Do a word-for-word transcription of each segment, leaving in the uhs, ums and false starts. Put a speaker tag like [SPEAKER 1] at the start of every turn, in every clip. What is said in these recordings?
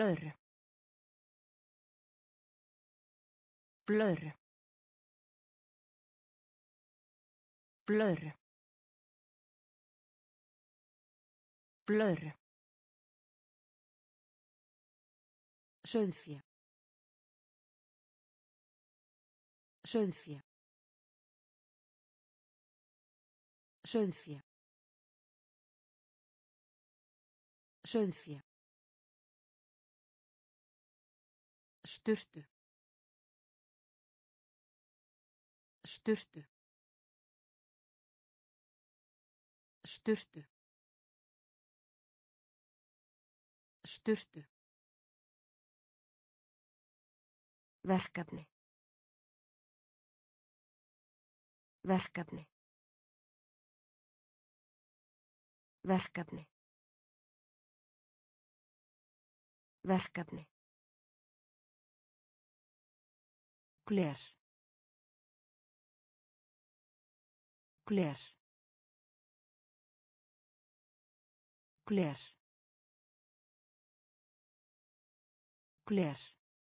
[SPEAKER 1] blöðru, blöðru, blöðru, blöðru, sauðfé, sauðfé, sauðfé, sauðfé, sturtu, sturtu, sturtu, sturtu, verkefni, verkefni, verkefni, verkefni, gler, gler, gler, gler,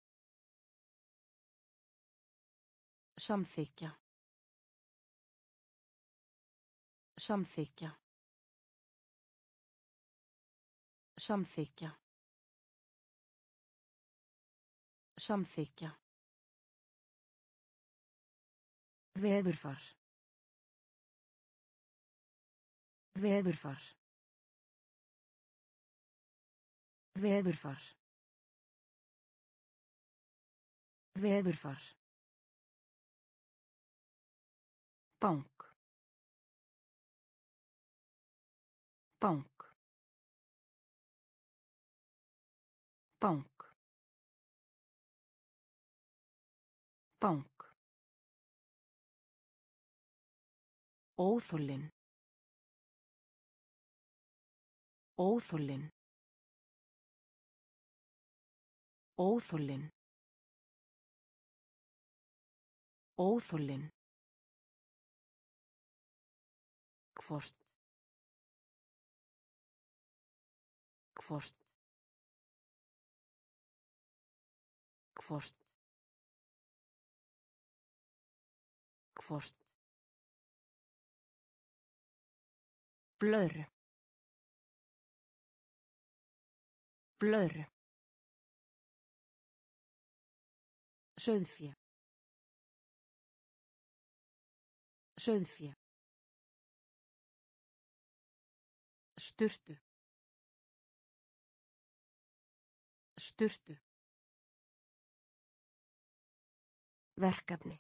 [SPEAKER 1] samþykkja, samþykkja, samþykkja, samþykkja, veðurfar, veðurfar, veðurfar, veðurfar, bank, bank, bank, bank, óþolinn, óþolinn, óþolinn, óþolinn, hvort, hvort, hvort, hvort, blöðru, blöðru, sauðfé, sauðfé, sturtu, sturtu, verkefni,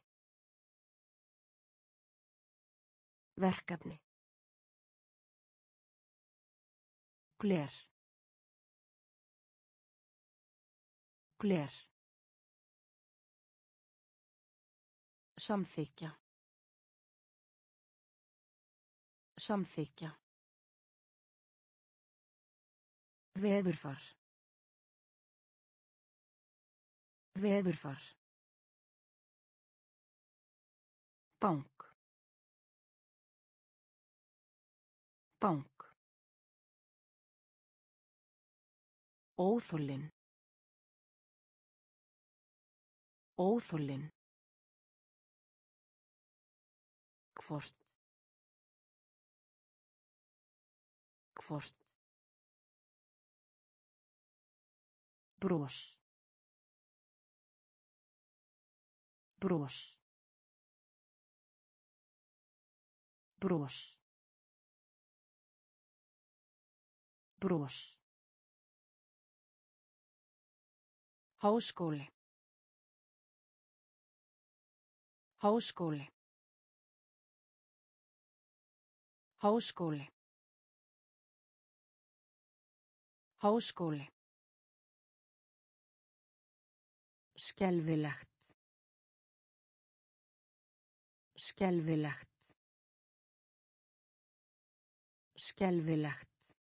[SPEAKER 1] verkefni, gler, gler, samþykkja, samþykkja, veðurfar, veðurfar, bank, bank, óþolinn, óþolinn, hvort, hvort, bros, bros, bros, bros, háskóli, háskóli, háskóli, háskóli, skelfilegt, skelfilegt, skelfilegt,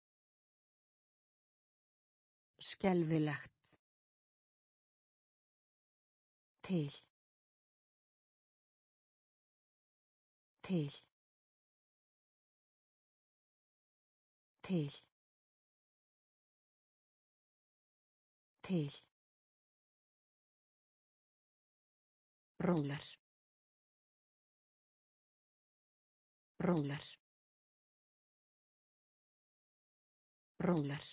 [SPEAKER 1] skelfilegt, til, til, til, Til. Rólar. Rólar. Rólar.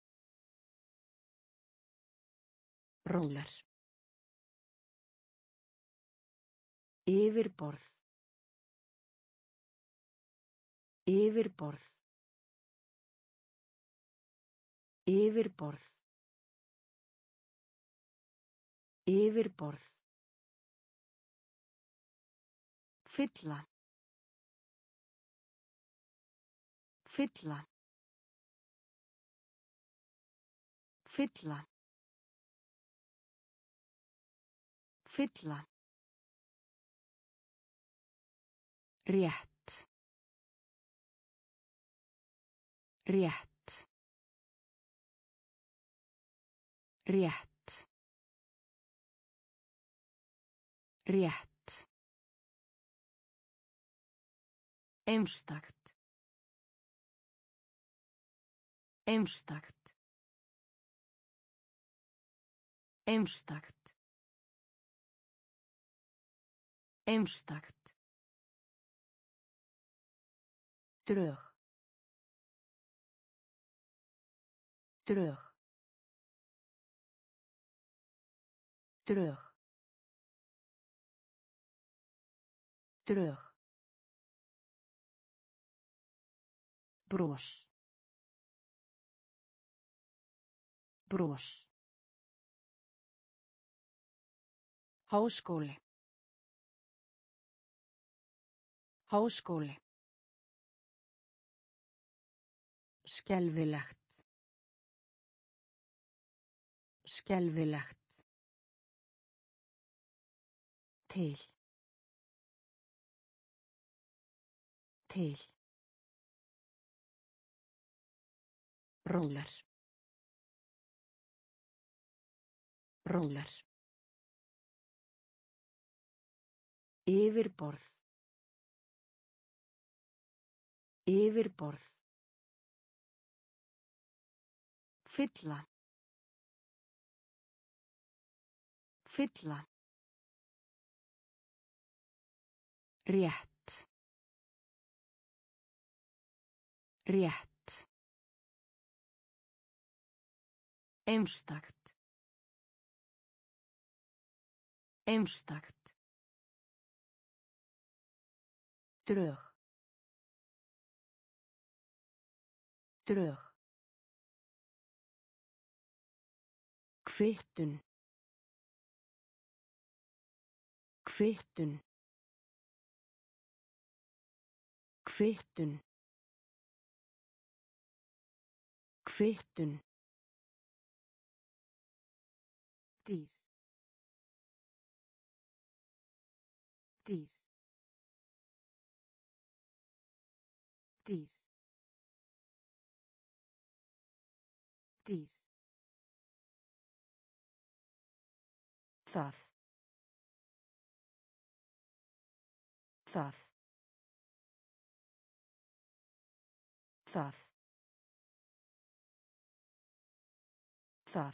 [SPEAKER 1] Rólar. Yfirborð. Yfirborð. Yfirborð. Yfirborð. Fylla. Fylla. Fylla. Fylla. Rétt. Rétt. Rétt. Rétt. Einstakt. Einstakt. Einstakt. Einstakt. Drög. Drög. Drög. Drög. Bros. Bros. Háskóli. Háskóli. Skelfilegt. Skelfilegt. Til. Til. Rólar. Rólar. Yfirborð. Yfirborð. Fylla. Fylla. Rétt. Rétt. Einstakt. Einstakt. Drög. Drög. Kvittun. Kvittun. Kvittun. Kvittun. Dýr. Dýr. Dýr. Dýr. Það. Það. Það. Það.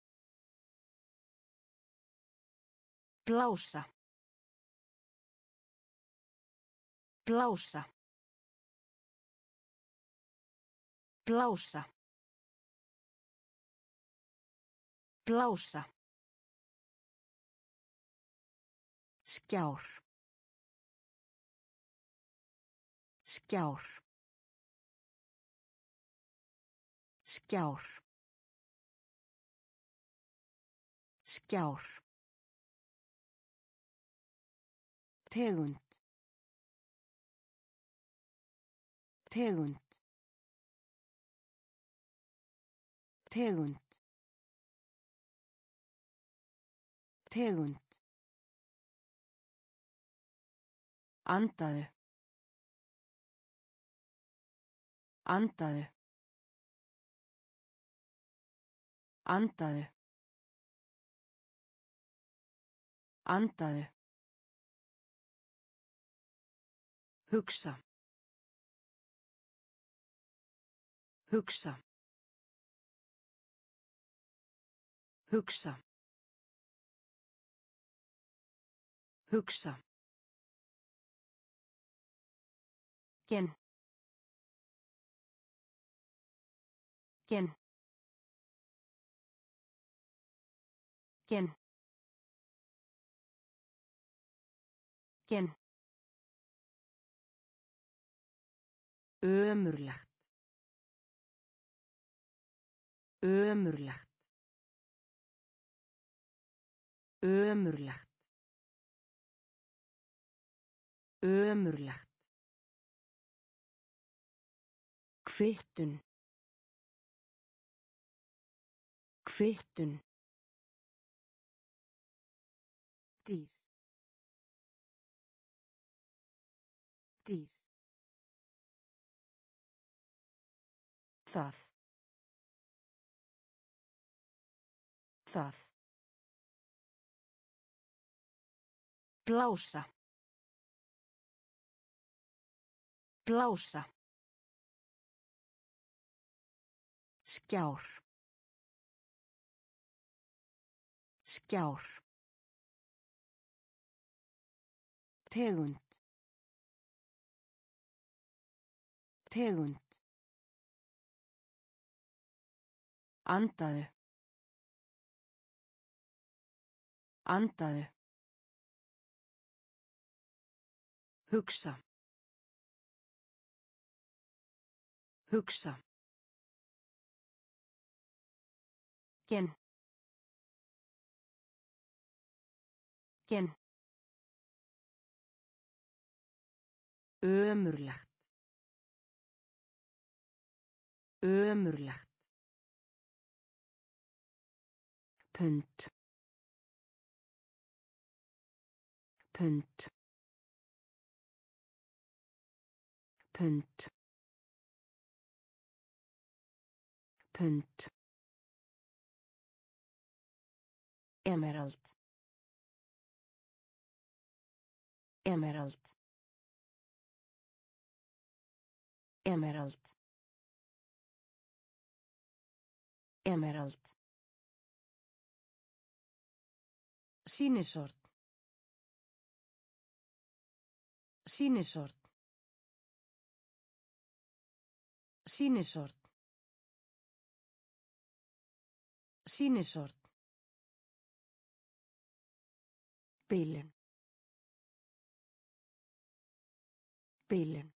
[SPEAKER 1] Blása. Blása. Blása. Blása. Skjár. Skjár. Skjár. Skjár. Tegund. Tegund. Tegund. Tegund. Andaðu. Andaðu. Andaðu. Andaðu. Hugsa. Hugsa. Hugsa. Hugsa. Gen. Gen. Gen. Gen. Ömurlegt. Ömurlegt. Ömurlegt. Ömurlegt. Kvittun. Kvittun. Dýr. Dýr. Það. Það. Blása. Blása. Skjár. Skjár. Tegund. Tegund. Andaðu. Andaðu. Hugsa. Hugsa. Gen. Gen. Ömurlegt. Ömurlegt. Pund. Pund. Pund. Pund. Emerald. Emerald. Emerald. Emerald. Sýnisort. Sýnisort. Sýnisort. Sýnisort. Bilun. Bilun.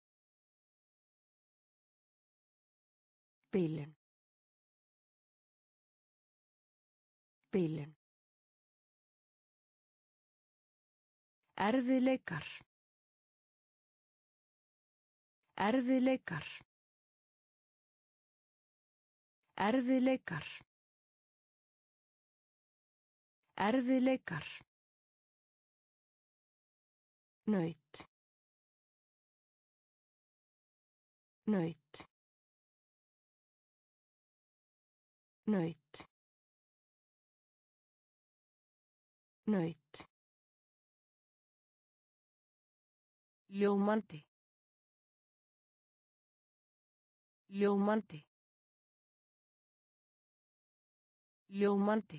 [SPEAKER 1] Bilun. Bilun. Erfiðleikar. Erfiðleikar. Erfiðleikar. Erfiðleikar. Naut. Naut. Naut. Naut. Ljómandi. Ljómandi. Ljómandi.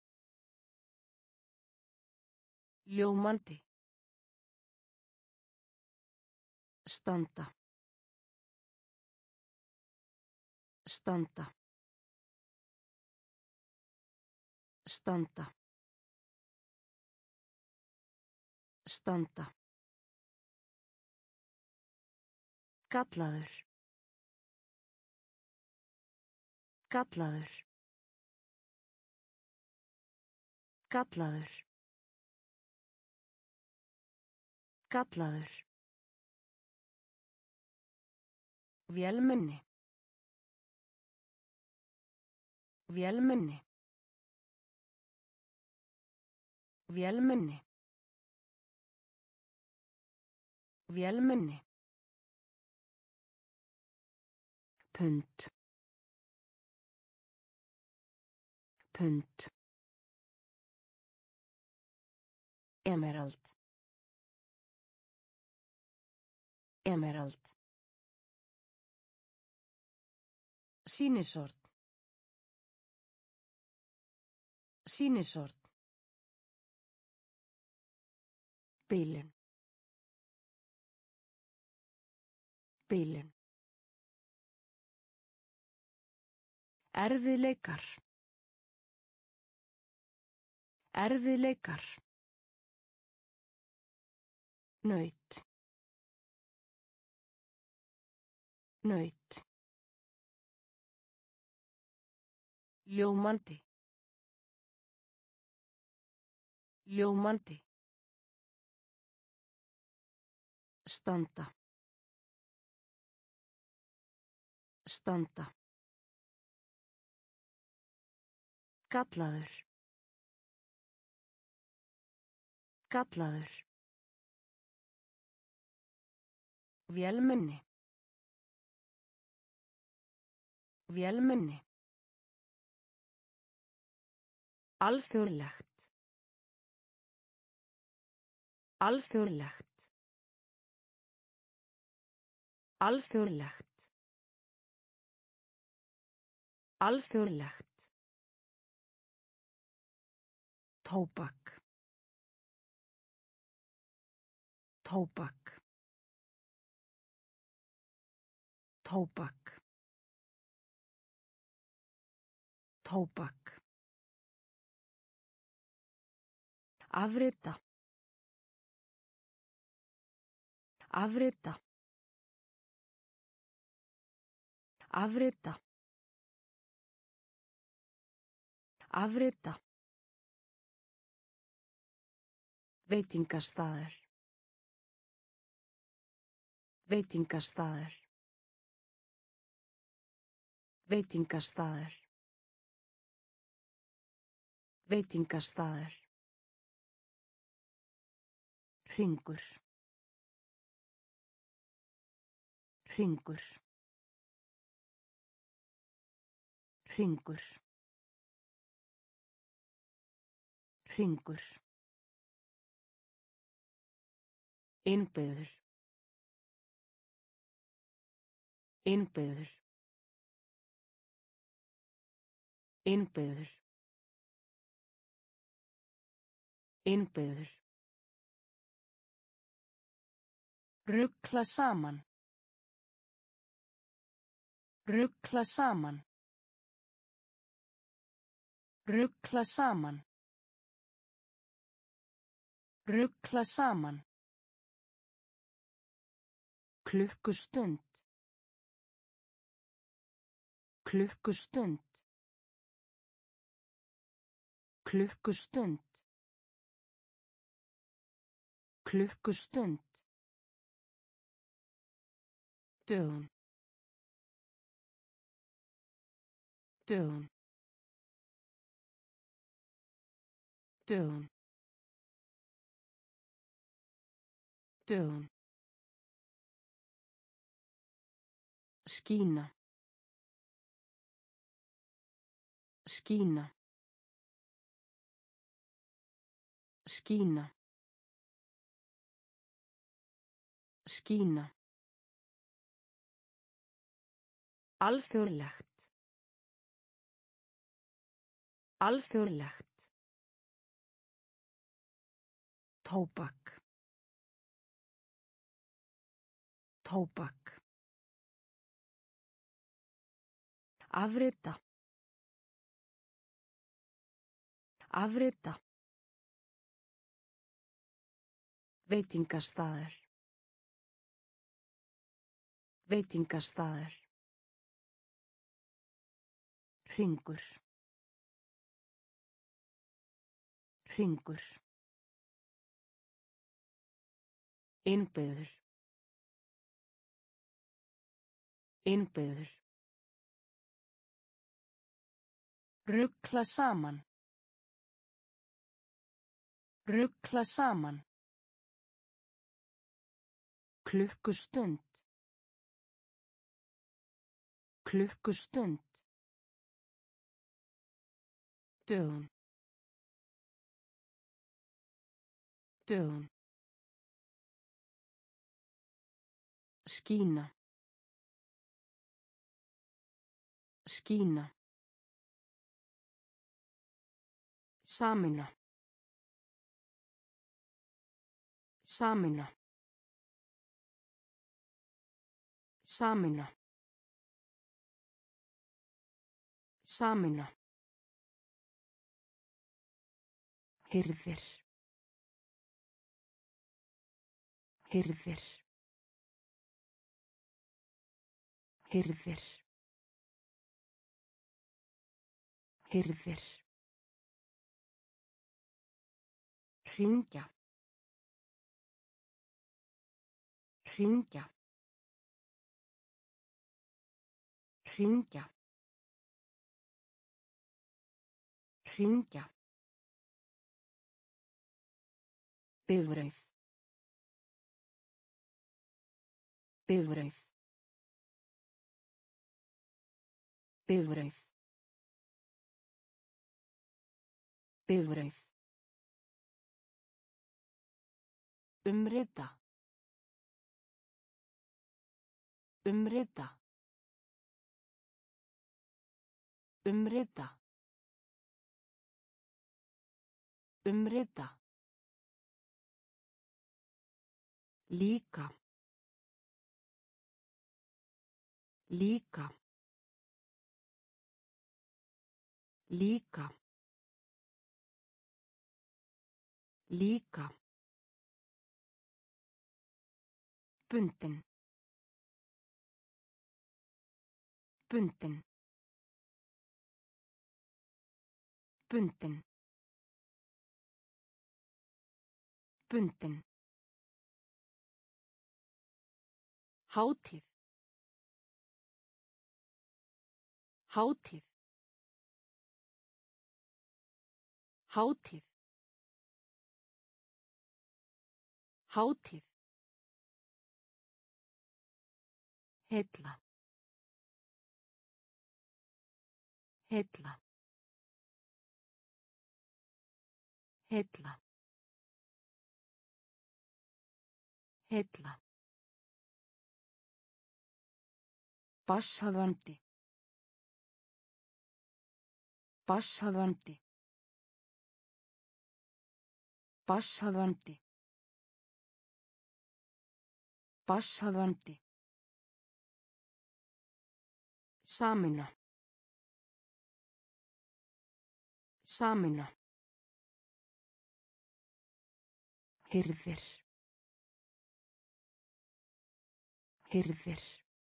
[SPEAKER 1] Ljómandi. Standa. Standa. Standa. Standa. Gallaður. Gallaður. Gallaður. Gallaður. Vélmenni. Vélmenni. Vélmenni. Vélmenni. Pund. Pund. Emerald. Emerald. Sýnisort. Sýnisort. Bilun. Bilun. Erfiðleikar. Erfiðleikar. Naut. Naut. Ljómandi. Ljómandi. Standa. Standa. Gallaður. Gallaður. Vélmenni. Vélmenni. Alþjóðlegt. Alþjóðlegt. Alþjóðlegt. Alþjóðlegt. Tóbak. Tóbak. Tóbak. Tóbak. Afrita. Afrita. Afrita. Afrita. Veitingastaður. Veitingastaður. Veitingastaður. Veitingastaður. Hringur. Hringur. Hringur. Hringur. Innbyggður. Innbyggður. Innbyggður. Innbyggður. Rugla saman. Rugla saman. Rugla saman. Rugla saman. Klukkustund. Klukkustund. Klukkustund. Klukkustund. Dögun. Dögun. Dögun. Dögun. Skína. Skína. Skína. Skína. Alþjóðlegt. Alþjóðlegt. Tóbak. Tóbak. Afrita. Afrita. Veitingastaður. Veitingastaður. Hringur. Hringur. Innbyggður. Innbyggður. Rugla saman. Rugla saman. Klukkustund. Klukkustund. Dögun. Dögun. Skína. Skína. Sameina. Sameina. Sameina. Sameina. Hirðir. Hirðir. Hirðir. Hirðir. Hringja. Hringja. Hringja. Hringja. Bifreið. Bifreið. Bifreið. Bifreið. Umrita. Umrita. Umrita. Umrita. Líka. Líka. Líka. Líka. Bundin. Bundin. Bundin. Bundin. Hátíð. Hátíð. Hátíð. Hátíð. Hella. Hella. Hella. Hella. Passaðandi. Passaðandi. Passaðandi. Passaðandi. Sameina. Sameina. Hirðir. Hirðir.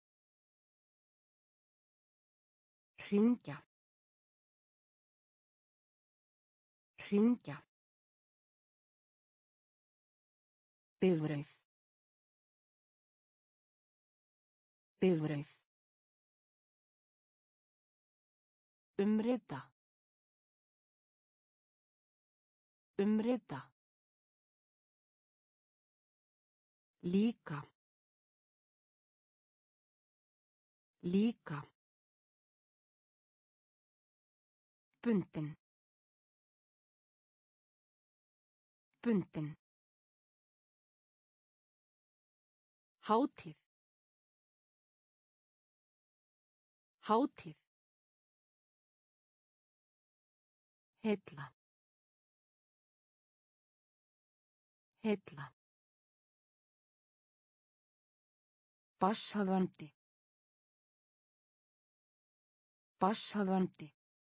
[SPEAKER 1] Hringja. Hringja. Bifreið. Bifreið. Umrita. Umrita. Líka. Líka. Bundin. Bundin. Hátíð. Hátíð. Hella. Hella. Passaðandi. Passaðandi.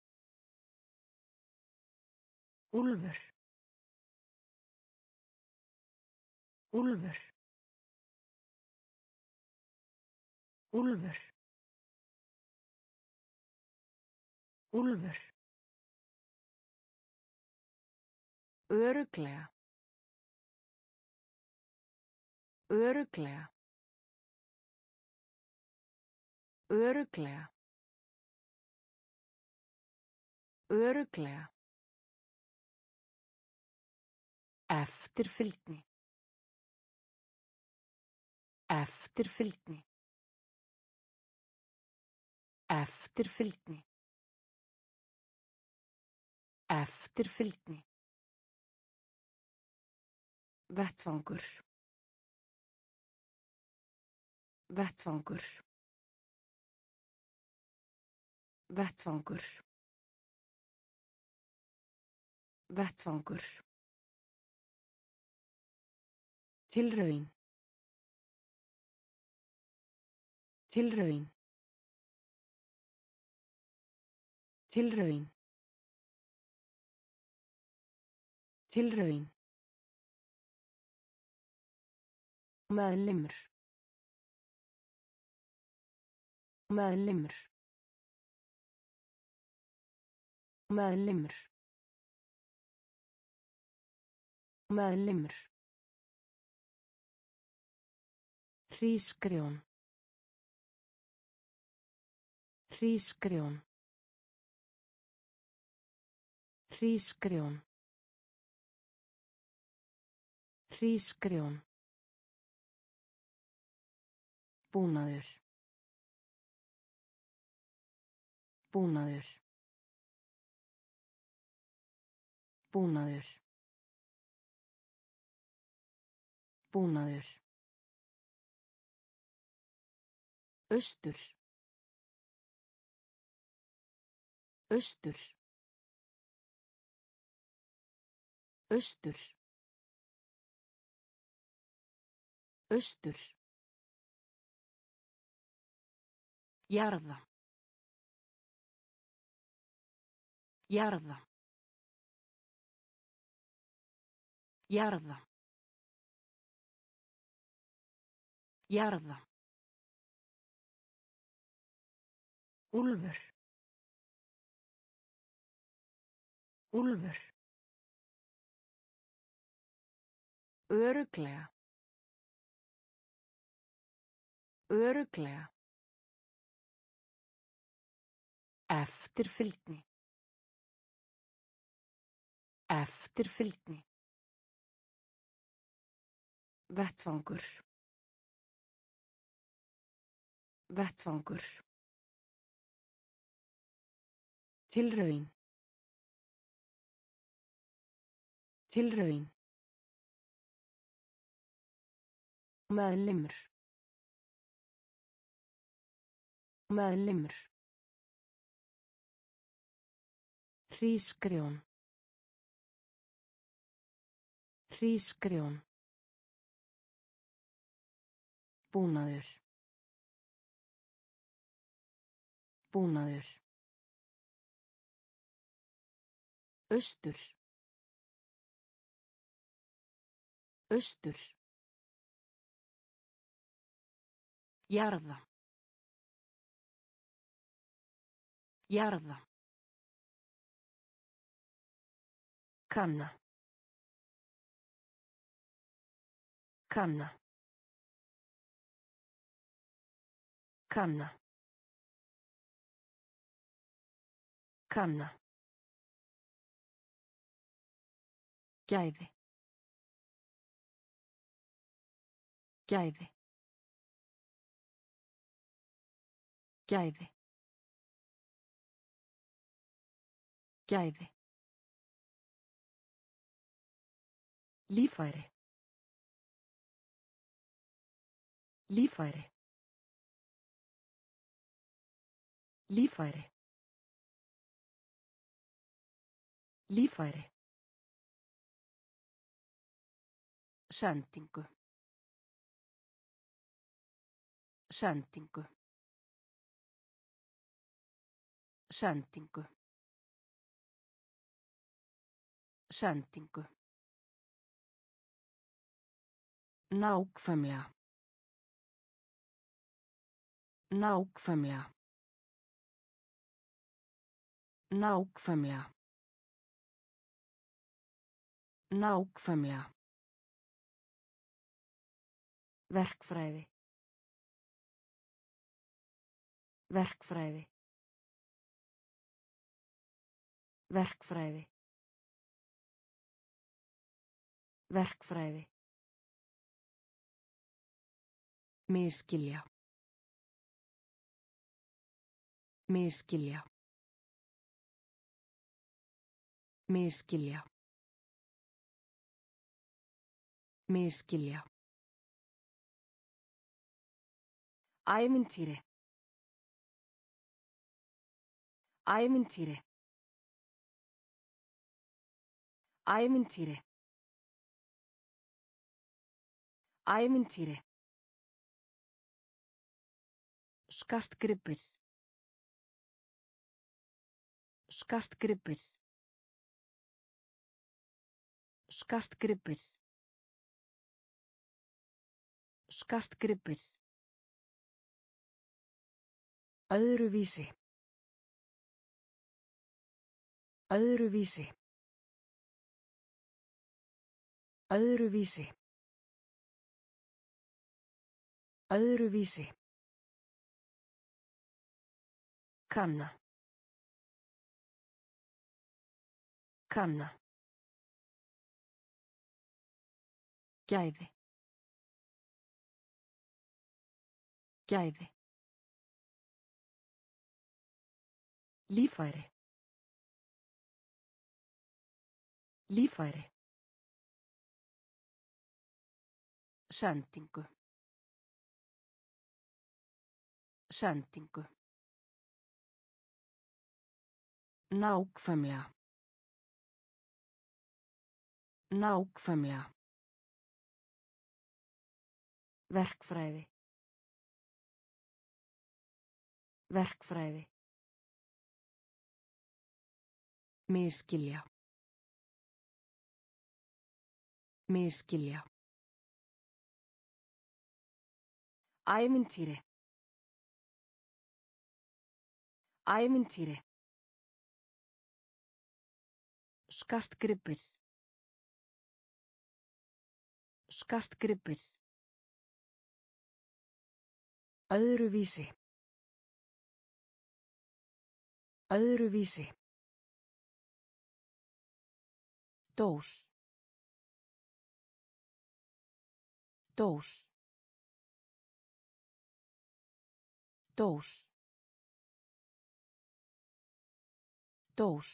[SPEAKER 1] Úlfur. Úlfur. Úlfur. Úlfur. Örugglega. Örugglega. Örugglega. Örugglega. Eftirfylgni. Eftirfylgni. Eftirfylgni. Eftirfylgni. Vettvangur. Vettvangur. Vettvangur. Vettvangur. Tilraun. Tilraun. Tilraun. Tilraun. Meðlimur. Meðlimur. Meðlimur. Meðlimur. Hrísgrjón. Hrísgrjón. Hrísgrjón. Hrísgrjón. Búnaður. Búnaður. Búnaður. Búnaður. Austur. Austur. Austur. Austur. Jarða. Jarða. Jarða. Jarða. Úlfur. Úlfur. Örugglega. Örugglega. Eftirfylgni. Eftirfylgni. Vettvangur. Vettvangur. Tilraun. Tilraun. Meðlimur. Meðlimur. Hrísgrjón. Hrísgrjón. Búnaður. Búnaður. Austur. Austur. Jarða. Jarða. Kanna. Kanna. Kanna. Kanna. Gæði. Gæði. Gæði. Gæði. Líffæri. Líffæri. Líffæri. Líffæri. Sendingu. Sendingu. Sendingu. Sendingu. Nákvæmlega. Nákvæmlega. Nákvæmlega. Nákvæmlega. Verkfræði. Verkfræði. Verkfræði. Verkfræði. Misskilja. Misskilja. Misskilja. Misskilja. Ævintýri. Ævintýri. Ævintýri. Ævintýri. Skartgripur. Skartgripur. Skartgripur. Skartgripur. Öðruvísi. Öðruvísi. Öðruvísi. Öðruvísi. Kanna. Kanna. Gæði. Gæði. Líffæri. Líffæri. Sendingu. Sendingu. Nákvæmlega. Nákvæmlega. Verkfræði. Verkfræði. Misskilja. Misskilja. Ævintýri. Ævintýri. Skartgripur. Skartgripur. Öðruvísi. Öðruvísi. Dós. Dós. Dós. Dós.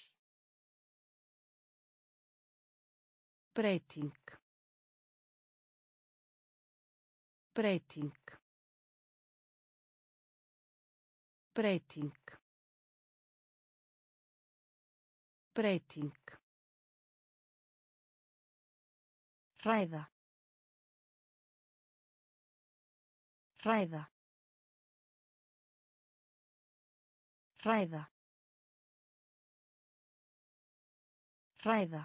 [SPEAKER 1] Breyting. Breyting. Breyting. Breyting. Hræða. Hræða. Hræða. Hræða.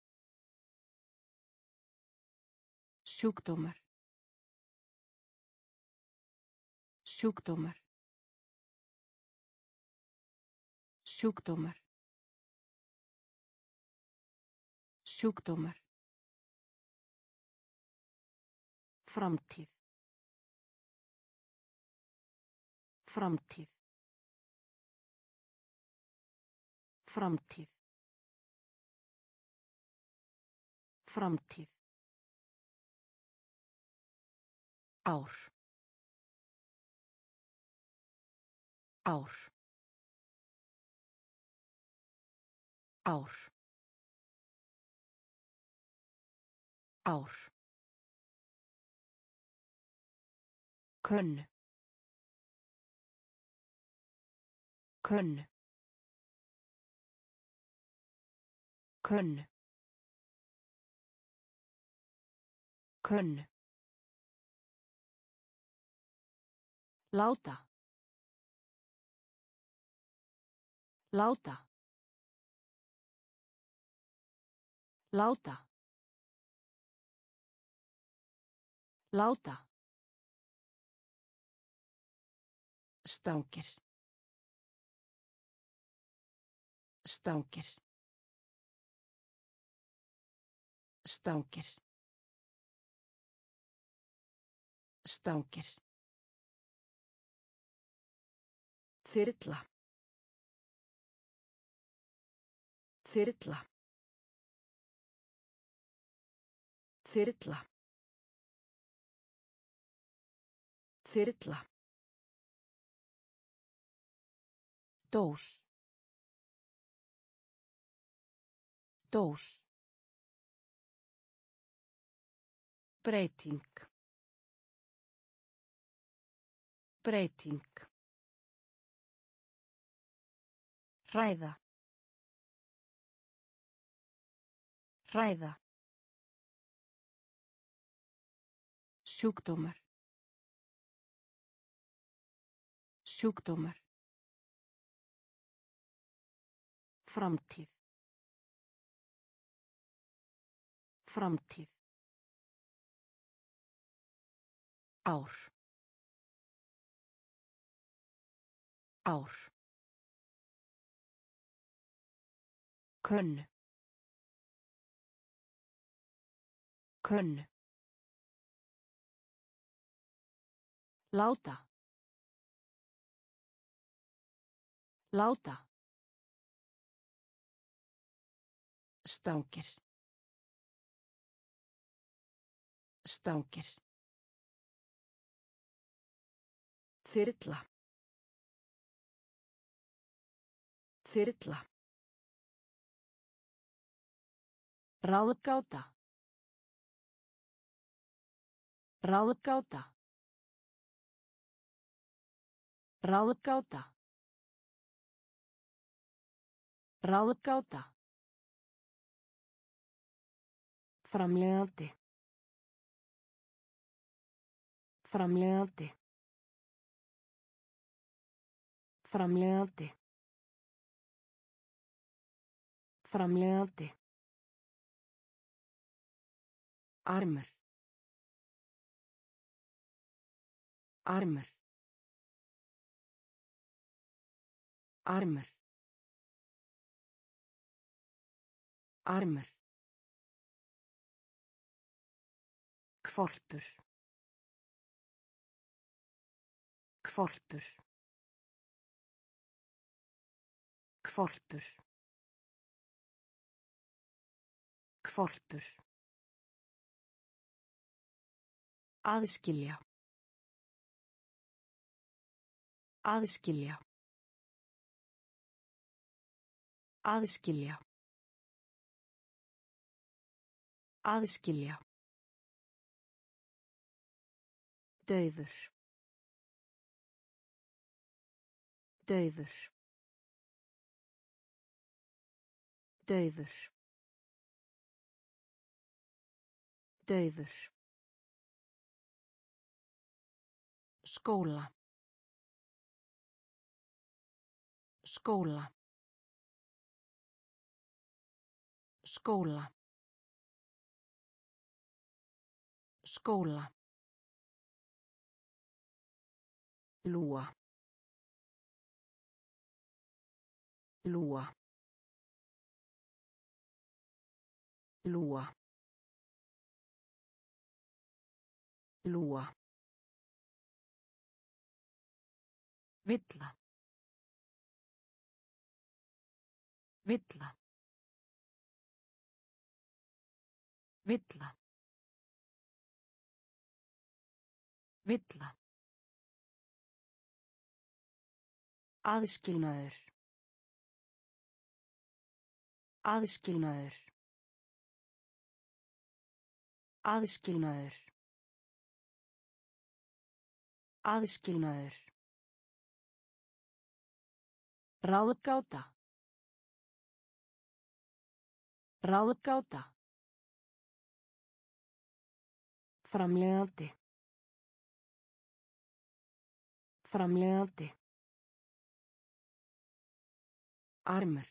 [SPEAKER 1] Sjúkdómar. Sjúkdómar. Sjúkdómar. Sjúkdómar. Framtíð. Framtíð. Framtíð. Framtíð. Ár. Ár. Ár. Ár. Könnu. Könnu. Könnu. Könnu. Láta. Láta. Láta. Láta. Stangir. Stangir. Stangir. Stangir. Þyrla. Þyrla. Þyrla. Þyrla. Dós. Dós. Breyting. Breyting. Hræða. Hræða. Sjúkdómar. Sjúkdómar. Framtíð. Framtíð. Ár. Ár. Könnu. Könnu. Láta. Láta. Stangir. Stangir. Þyrla. Þyrla. Ráðgáta. Ráðgáta. Ráðgáta. Ráðgáta. Framleiðandi. Framleiðandi. Framleiðandi. Framleiðandi. Armur. Armur. Armur. Armur. Hvolpur. Hvolpur. Hvolpur. Hvolpur. Aðskilja. Aðskilja. Aðskilja. Aðskilja. Dauður. Dauður. Dauður. Dauður. Skóla. Skóla. Skóla. Skóla. Lúa. Lúa. Lúa. Lúa. Villa. Villa. Villa. Villa. Aðskilnaður. Aðskilnaður. Aðskilnaður. Aðskilnaður. Ráðgáta. Ráðgáta. Framleiðandi. Framleiðandi. Armur.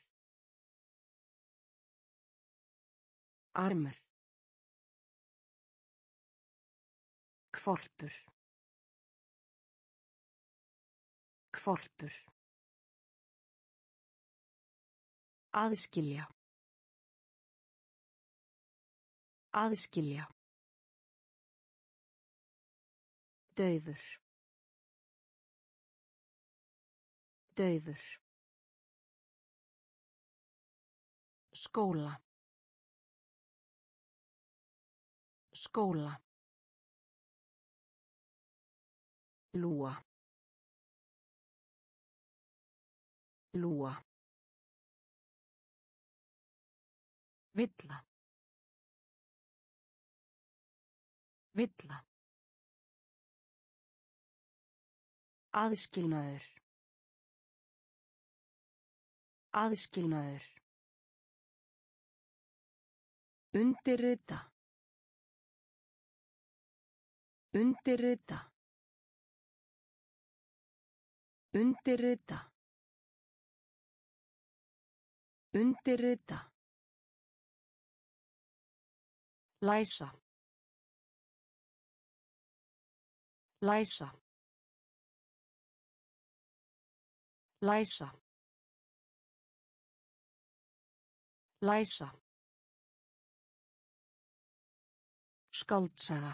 [SPEAKER 1] Armur. Hvolpur. Hvolpur. Aðskilja. Aðskilja. Dauður. Dauður. Skóla. Skóla. Lúa. Lúa. Villa. Villa. Aðskilnaður. Aðskilnaður. Undirrita. Undirrita. Undirrita. Undirrita. Læsa. Læsa. Læsa. Læsa. Skáldsaga.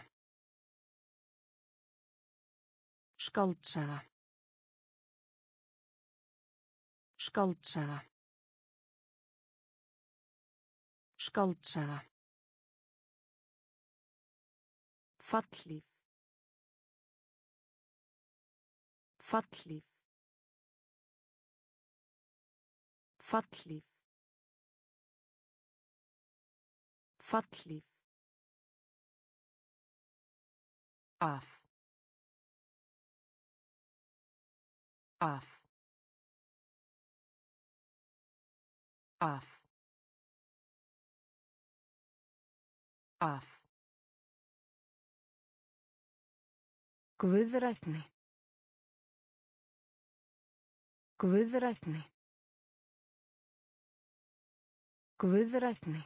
[SPEAKER 1] Skáldsaga. Skáldsaga. Skáldsaga. Fallhlíf. Fallhlíf. Fallhlíf. Fallhlíf. Af. Af. Af. Af. Guðrætni. Guðrætni. Guðrætni.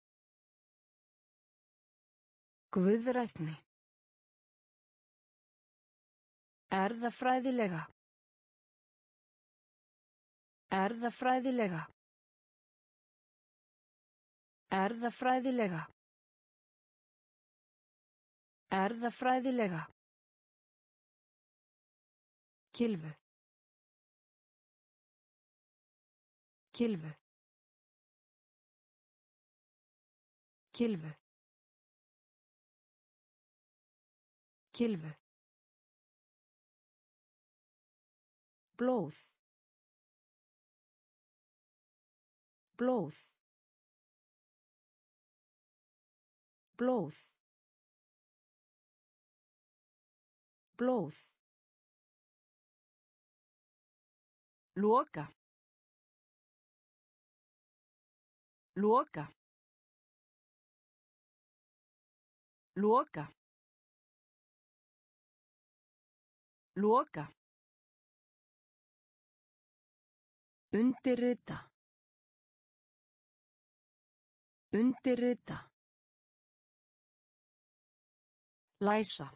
[SPEAKER 1] Guðrætni. Erfðafræðilega. Erfðafræðilega. Erfðafræðilega. Erfðafræðilega. Kylfu. Kylfu. Kylfu. Kylfu. Blóð. Blóð. Blóð. Blóð. Loka. Loka. Loka. Loka. Undirrita. Undirrita. Læsa.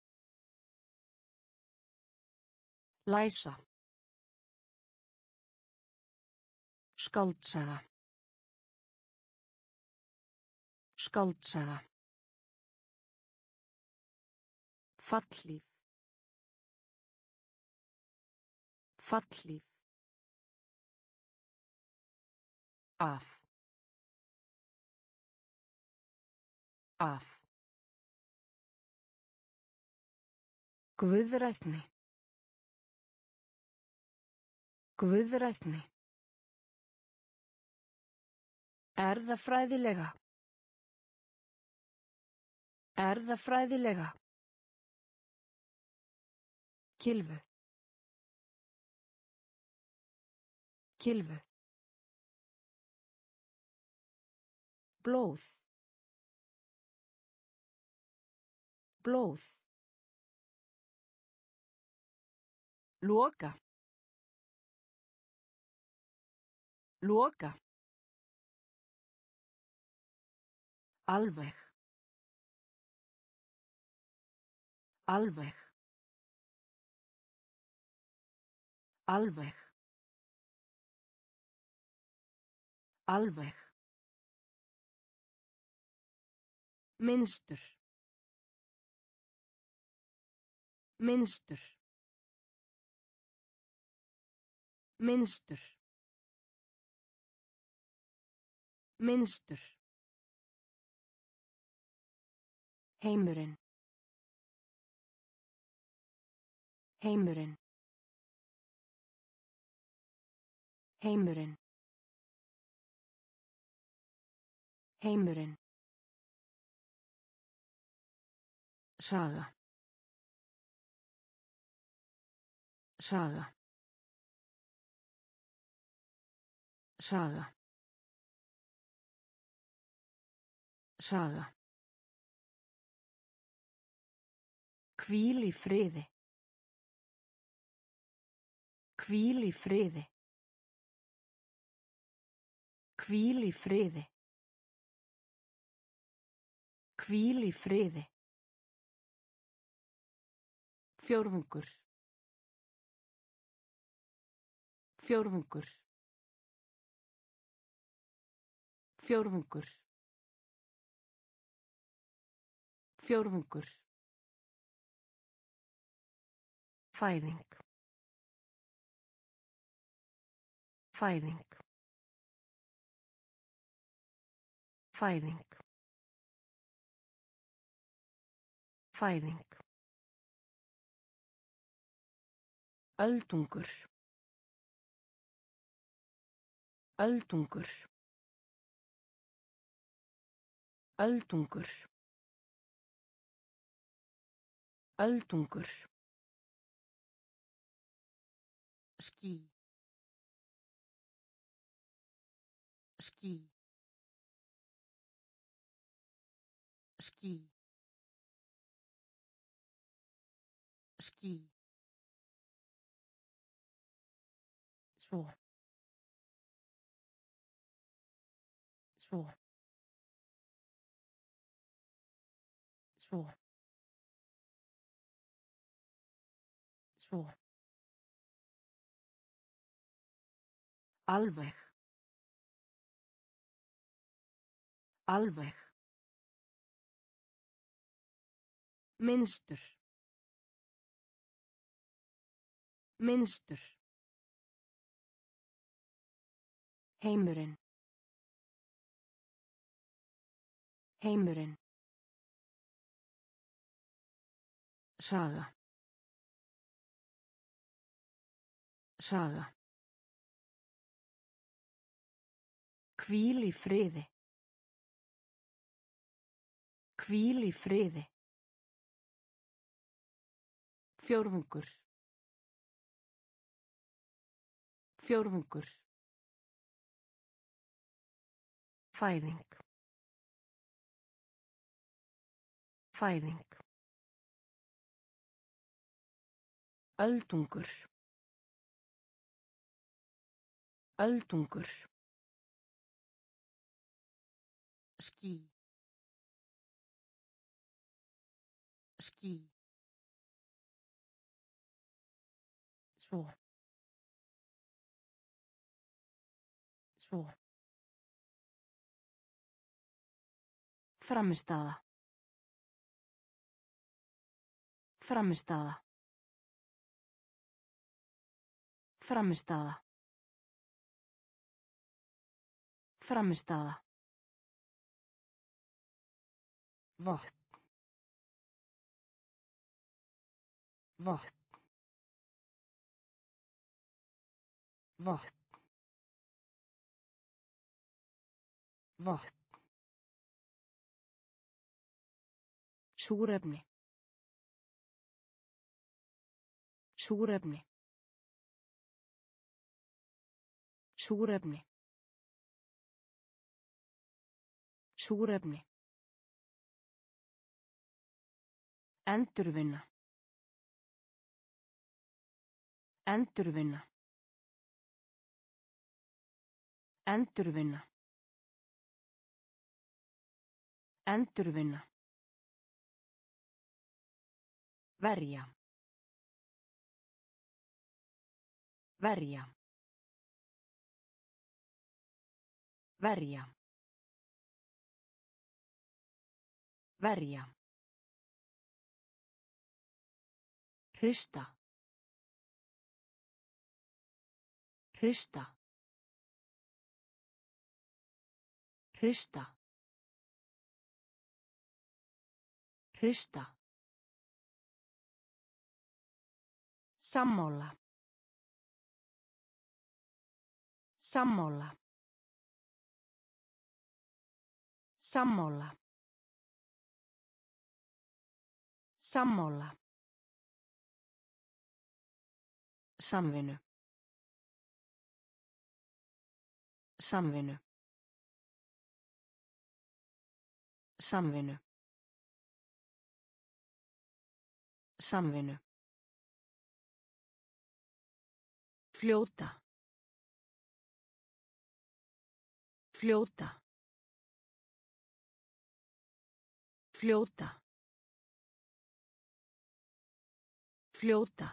[SPEAKER 1] Læsa. Skáldsaga. Skáldsaga. Fallhlíf. Fallhlíf. Af. Af. Guðrætni. Guðrætni. Erfðafræðilega. Erfðafræðilega. Kylfu. Kylfu. Blóð. Blóð. Loka. Loka. Alveg. Alveg. Alveg. Alveg. Minnstur. Minnstur. Minnstur. Minnstur. Heimurinn. Heimurinn. Heimurinn. Heimurinn. Saga. Saga. Saga. Saga. Hvíl í friði. Hvíl í friði. Hvíl í friði. Hvíl í friði. Fjórðungur. Fjórðungur. Fjórðungur. Fjórðungur. Fæðing. Fæðing. Fæðing. Fæðing. Öldungur. Öldungur. Öldungur. Öldungur. Ský. Ský. Ský. Ský. Svo. Svo. Svo. Svo. Alveg. Alveg. Minnstur. Minnstur. Heimurinn. Heimurinn. Saga. Saga. Hvíl í friði. Hvíl í friði. Fjórðungur. Fjórðungur. Fæðing. Fæðing. Öldungur. Öldungur. Ský. Ský. Svo. Svo. Frammistaða. Frammistaða. Frammistaða. Frammistaða. Vopn. Vopn. Vopn. Vopn. Súrefni. Súrefni. Súrefni. Súrefni. Endurvinna. Endurvinna. Endurvinna. Endurvinna. Verja. Verja. Verja. Verja. Hrista. Hrista. Hrista. Hrista. Sammála. Sammála. Sammála. Sammála. Samvinnu. Samvinnu. Samvinnu. Samvinnu. Fljóta. Fljóta. Fljóta. Fljóta.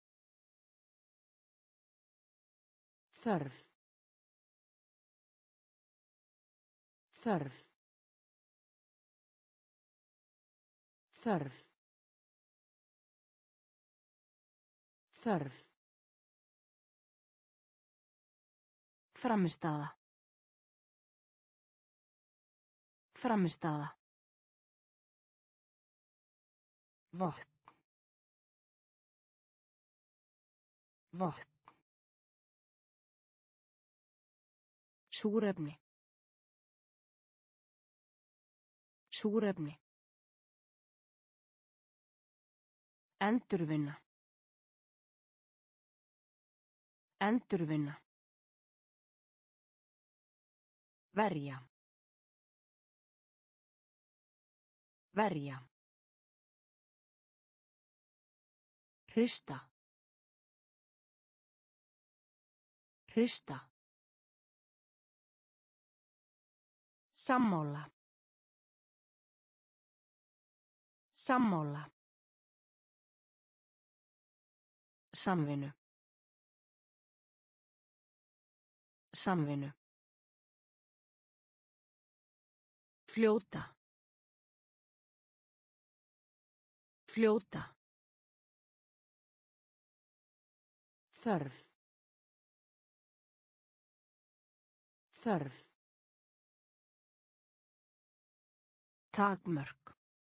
[SPEAKER 1] Þörf. Þörf. Þörf. Þörf. Frammistaða. Frammistaða. Vopn. Vopn. Súrefni. Súrefni. Endurvinna. Endurvinna. Verja. Verja. Hrista. Hrista. Sammála. Sammála. Samvinnu. Samvinnu. Fljóta. Fljóta. Þörf. Þörf. Takmörk.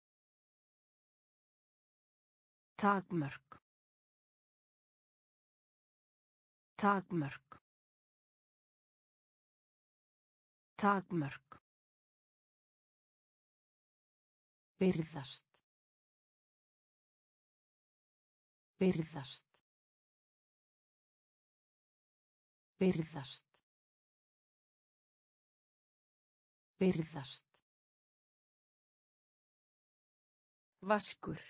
[SPEAKER 1] Takmörk. Takmörk. Takmörk. Virðast. Virðast. Virðast. Virðast. Vaskur.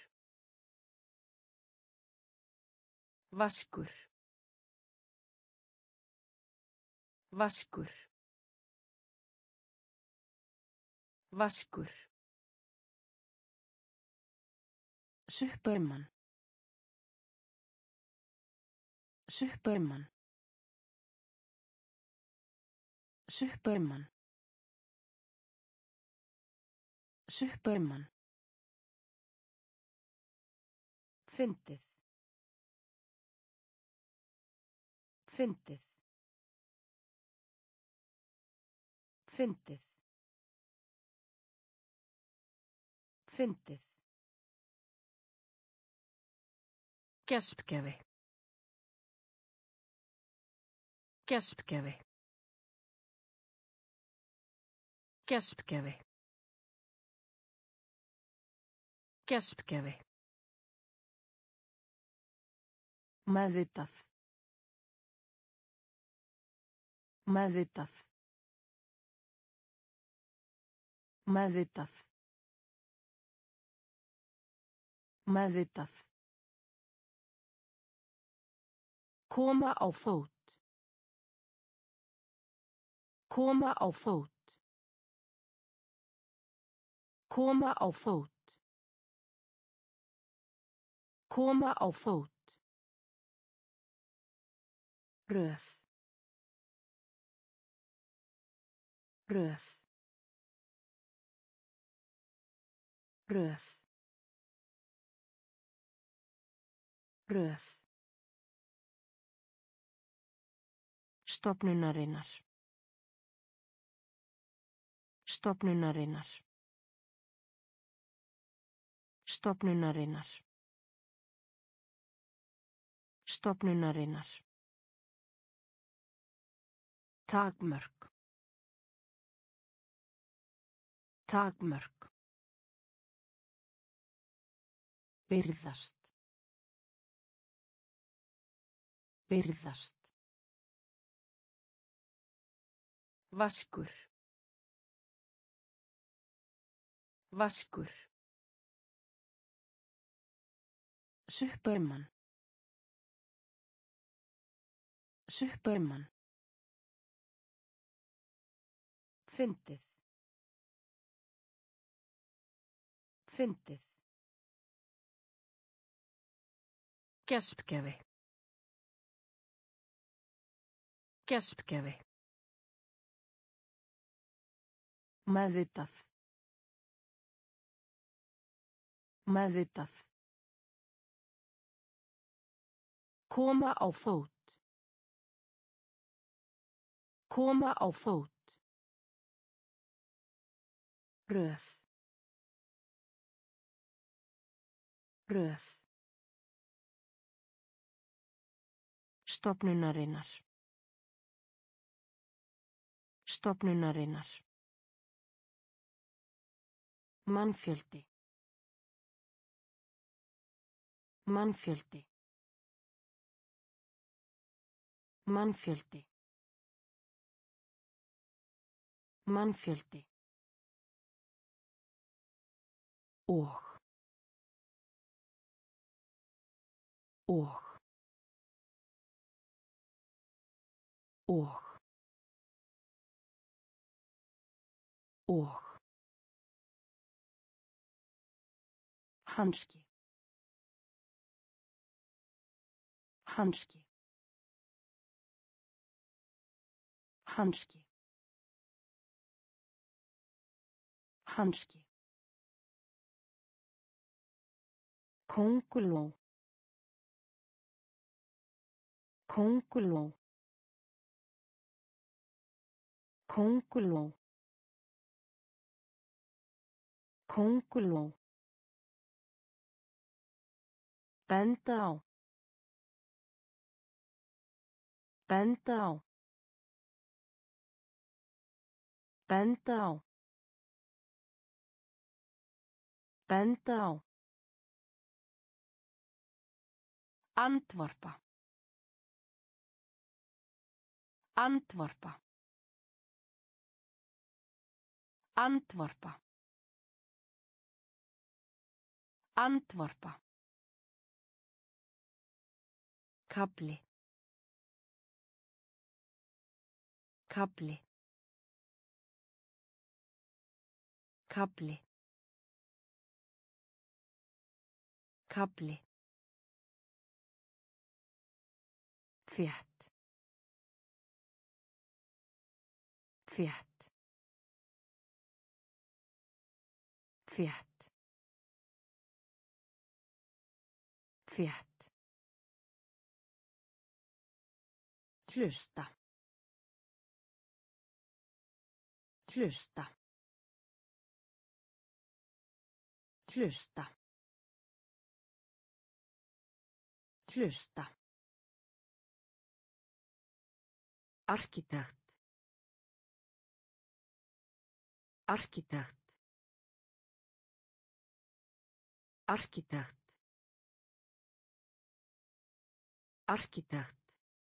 [SPEAKER 1] Vaskur. Vaskur. Vaskur. Superman. Superman. Superman. Superman. Fyndið. Fyndið. Fyndið. Fyndið. Gestgjafi. Gestgjafi. Gestgjafi. Gestgjafi. Meðvitað. Meðvitað. Meðvitað. Meðvitað. Koma á fót. Koma á fót. Koma á fót. Koma á fót. Röð. Röð. Röð. Röð. Stofnunarinnar. Stofnunarinnar. Stofnunarinnar. Stofnunarinnar. Takmörk. Takmörk. Virðast. Virðast. Vaskur. Vaskur. Superman. Superman. Fyndið. Fyndið. Gestgjafi. Gestgjafi. Meðvitað. Meðvitað. Koma á fót. Koma á fót. Röð. Röð. Stofnunarinnar. Stofnunarinnar. Mannfjöldi. Mannfjöldi. Mannfjöldi. Mannfjöldi. Og. Og. Og. Og. Hanski. Hanski. Hanski. Hanski. Kónguló. Kónguló. Kónguló. Kónguló. Benda á. Benda á. Benda á. Benda á. Andvarpa. Andvarpa. Andvarpa. Andvarpa. Kafli. Kafli. Kafli. Kafli. Þétt. Þétt. Þétt. Þétt. Hlusta. Hlusta. Hlusta. Hlusta. Arkitekt. Arkitekt. Arkitekt. Arkitekt.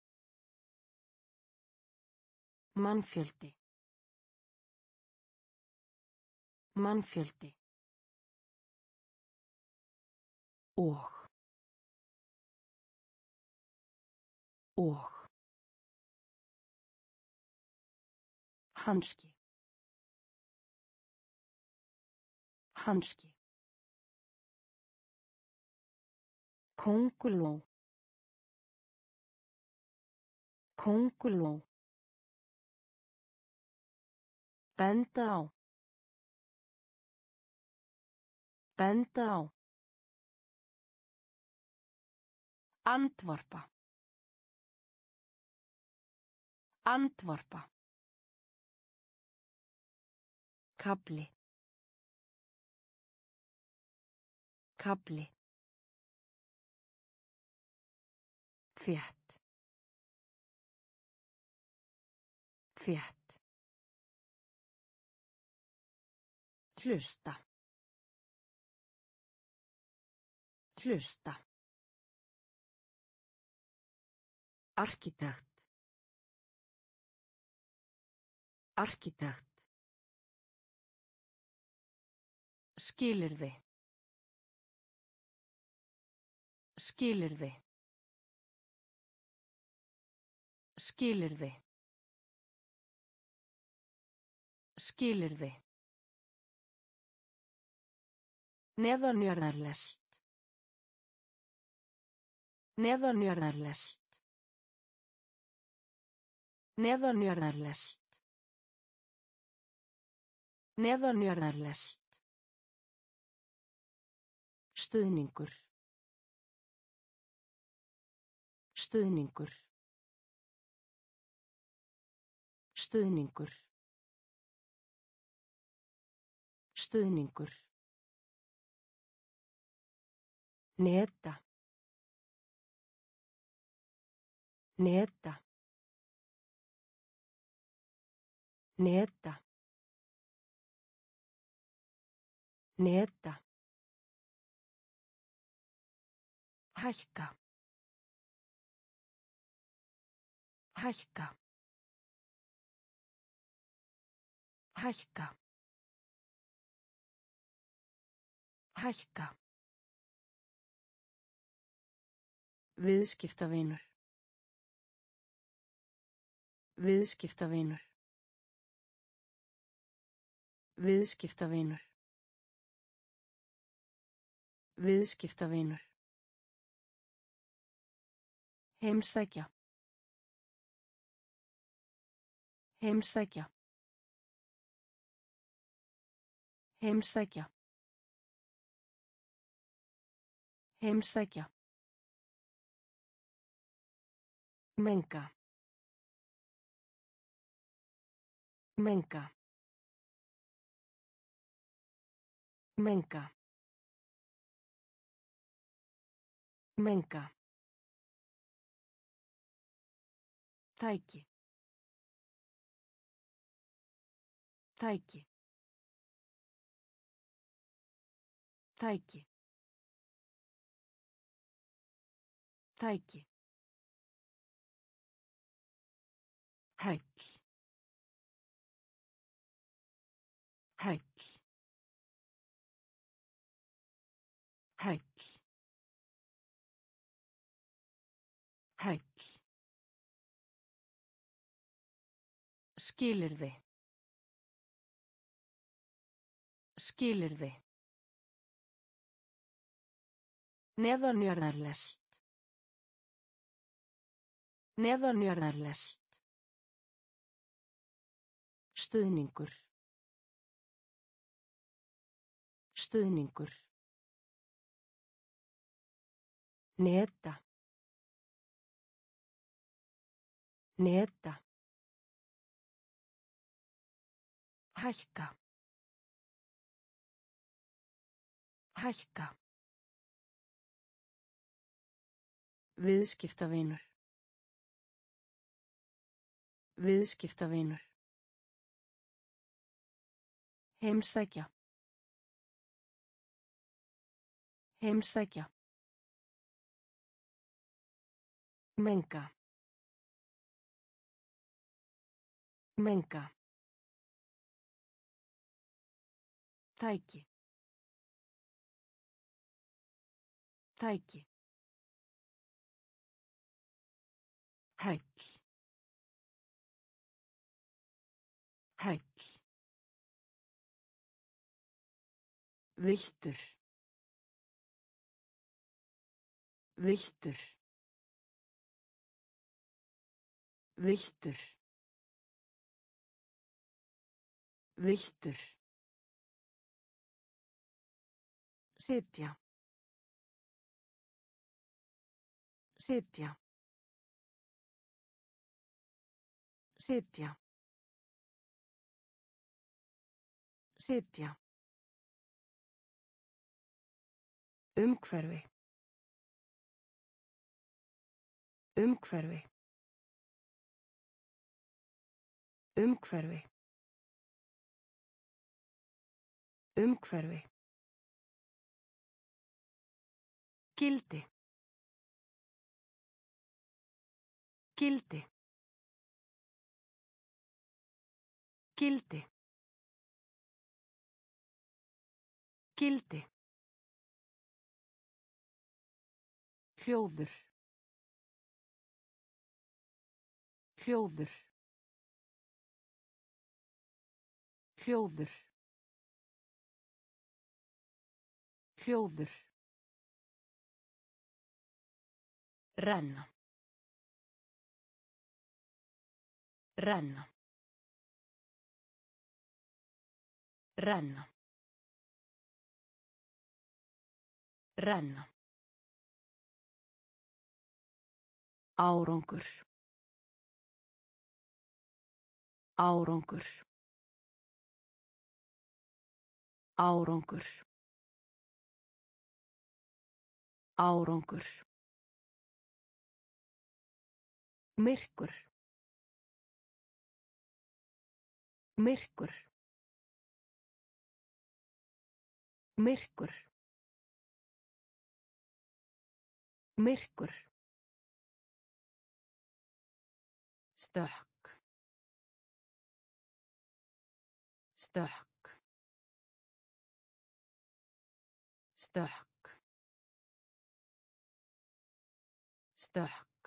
[SPEAKER 1] Mannfjöldi. Mannfjöldi. Og. Og. Hanski. Hanski. Kónguló. Kónguló. Benda á. Benda á. Andvarpa. Andvarpa. Kafli. Kafli. Þétt. Þétt. Hlusta. Hlusta. Arkitekt. Arkitekt. Skilyrði. Skilyrði. Skilyrði. Skilyrði. Neðanjarðarlest. Neðanjarðarlest. Neðanjarðarlest. Neðanjarðarlest. Stuðningur. Stuðningur. Stuðningur. Stuðningur. Neta. Neta. Neta. Neta. Hækka. Hækka. Hækka. Hækka. Viðskiptavinur. Viðskiptavinur. Viðskiptavinur. Viðskiptavinur. Heimsækja. Heimsækja. Heimsækja. Heimsækja. Menga. Menga. Menga. Menga. Tæki. Tæki. Tæki. Tæki. Hæll. Hæll. Hæll. Hæll. Skilyrði. Skilyrði. Neðanjarðarlest. Neðanjarðarlest. Stuðningur. Stuðningur. Neta. Neta. Hækka. Hækka. Viðskiptavinur. Viðskiptavinur. Heimsækja. Heimsækja. Menga. Menga. Tæki. Tæki. Hæll. Hæll. Villtur. Villtur. Villtur. Villtur. Sitja. Sitja. Sitja. Sitja. Umhverfi. Umhverfi. Umhverfi. Umhverfi. Gildi. Gildi. Gildi. Gildi. Hljóður. Hljóður. Hljóður. Hljóður. Renna. Renna. Renna. Renna. Árangur. Árangur. Árangur. Árangur. Myrkur. Myrkur. Myrkur. Myrkur. Stökk. Stökk. Stökk. Stökk.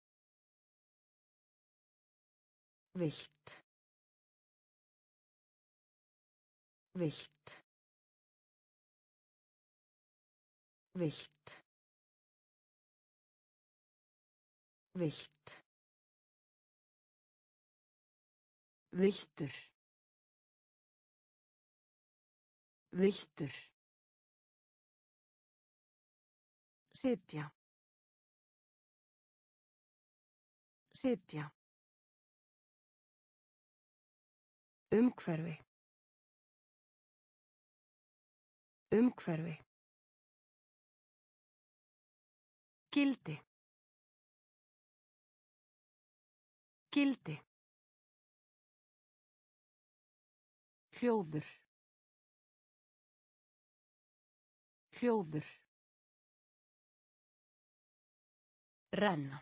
[SPEAKER 1] Vilt. Vilt. Vilt. Vilt. Viltur. Viltur. Sitja. Sitja. Umhverfi. Umhverfi. Gildi. Gildi. Hljóður. Hljóður. Renna.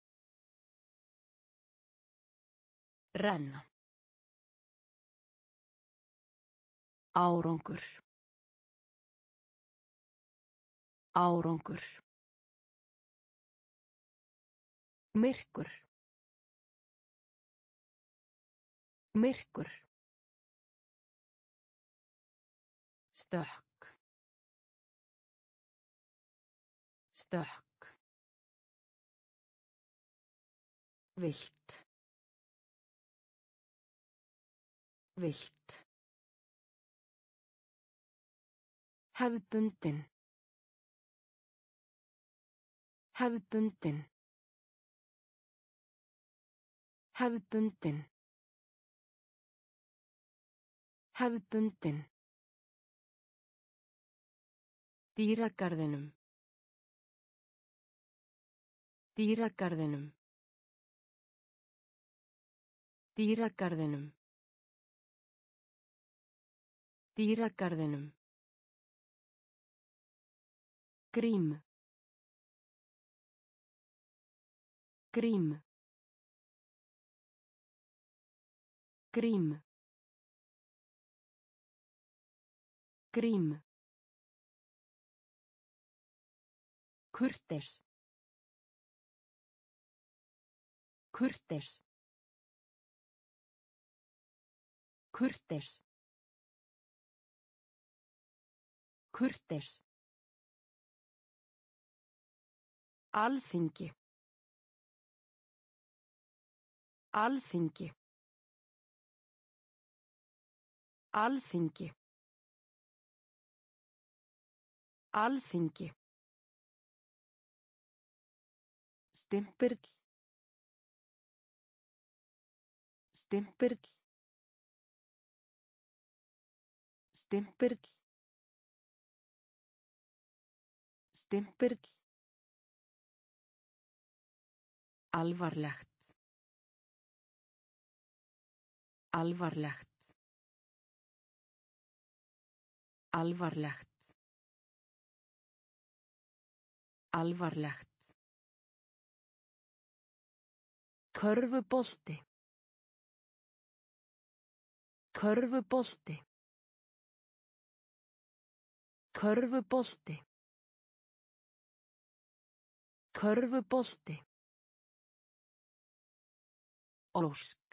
[SPEAKER 1] Renna. Árangur. Árangur. Myrkur. Myrkur. Stökk. Stökk. Vilt. Vilt. Hefðbundin. Hefðbundin. Hefðbundin. Hefðbundin. Dýragarðinum. Dýragarðinum. Dýragarðinum. Dýragarðinum. Grím. Grím. Grím. Grím. Kurteis. Kurteis. Kurteis. Kurteis. Alþingi. Alþingi. Alþingi. Alþingi. Stimpill. Stimpill. Stimpill. Stimpill. Alvarlegt. Alvarlegt. Alvarlegt. Alvarlegt. Körfubolti. Körfubolti. Körfubolti. Körfubolti. Ósk.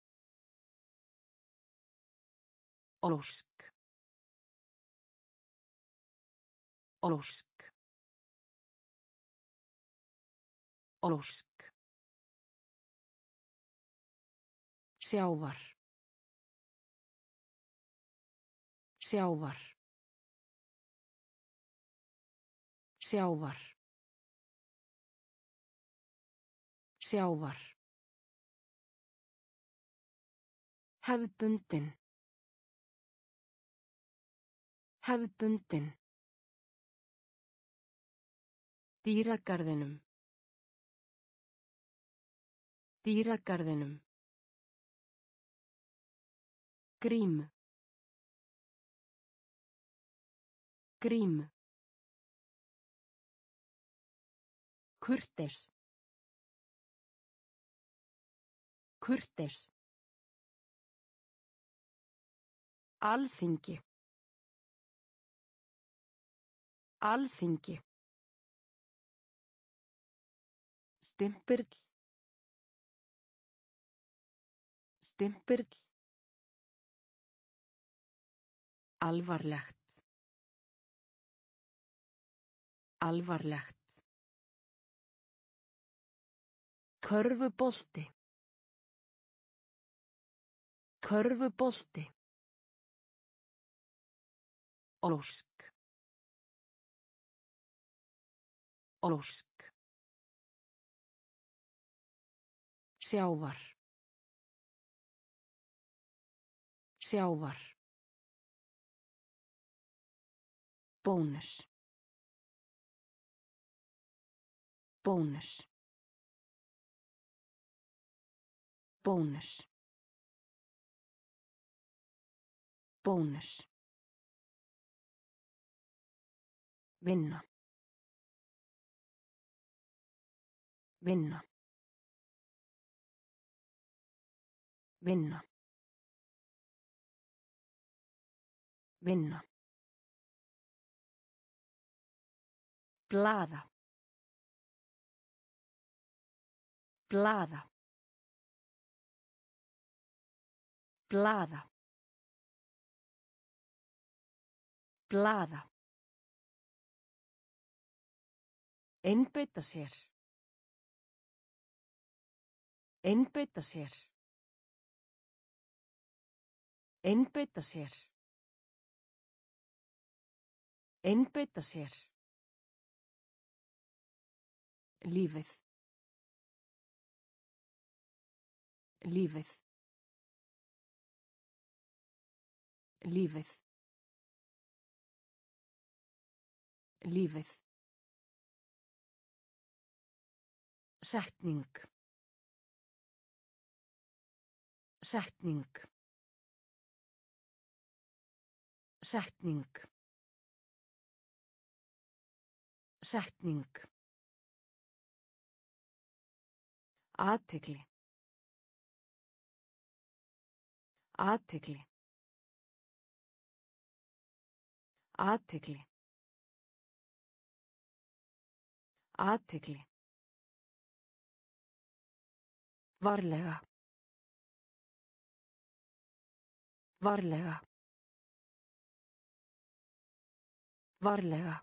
[SPEAKER 1] Ósk. Ósk. Ósk. Sjávar. Sjávar. Sjávar. Sjávar. Hefðbundin. Hefðbundin. Dýragarðinum. Dýragarðinum. Grím. Grím. Kurteis. Kurteis. Alþingi. Alþingi. Stimpirll. Stimpirll. Alvarlegt. Alvarlegt. Körfubolti. Körfubolti. Ósk. Ósk. Sjávar. Sjávar. Bónus. Bónus. Bónus. Bónus. Vinna. Vinna. Vinna. Vinna. Glaða. Glaða. Glaða. Glaða. Einbeita sér. Einbeita sér. Einbeita sér. Einbeita sér. Lífið. Lífið. Lífið. Lífið. Setning. Setning. Setning. Setning. Athygli. Athygli. Athygli. Athygli. Varlega. Varlega. Varlega.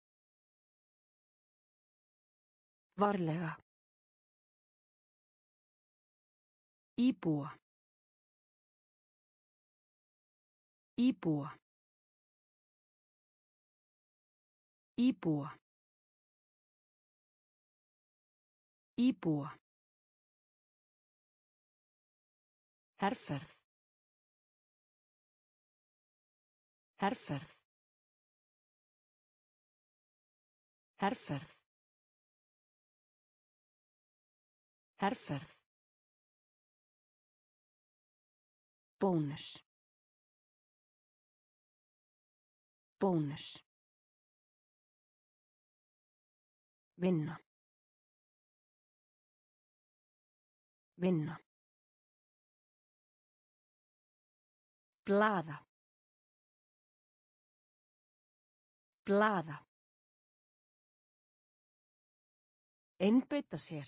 [SPEAKER 1] Varlega. Íbúa. Íbúa. Íbúa. Íbúa. Herferð. Herferð. Herferð. Herferð. Bónus. Bónus. Vinna. Vinna. Glaða. Glaða. Einbeita sér.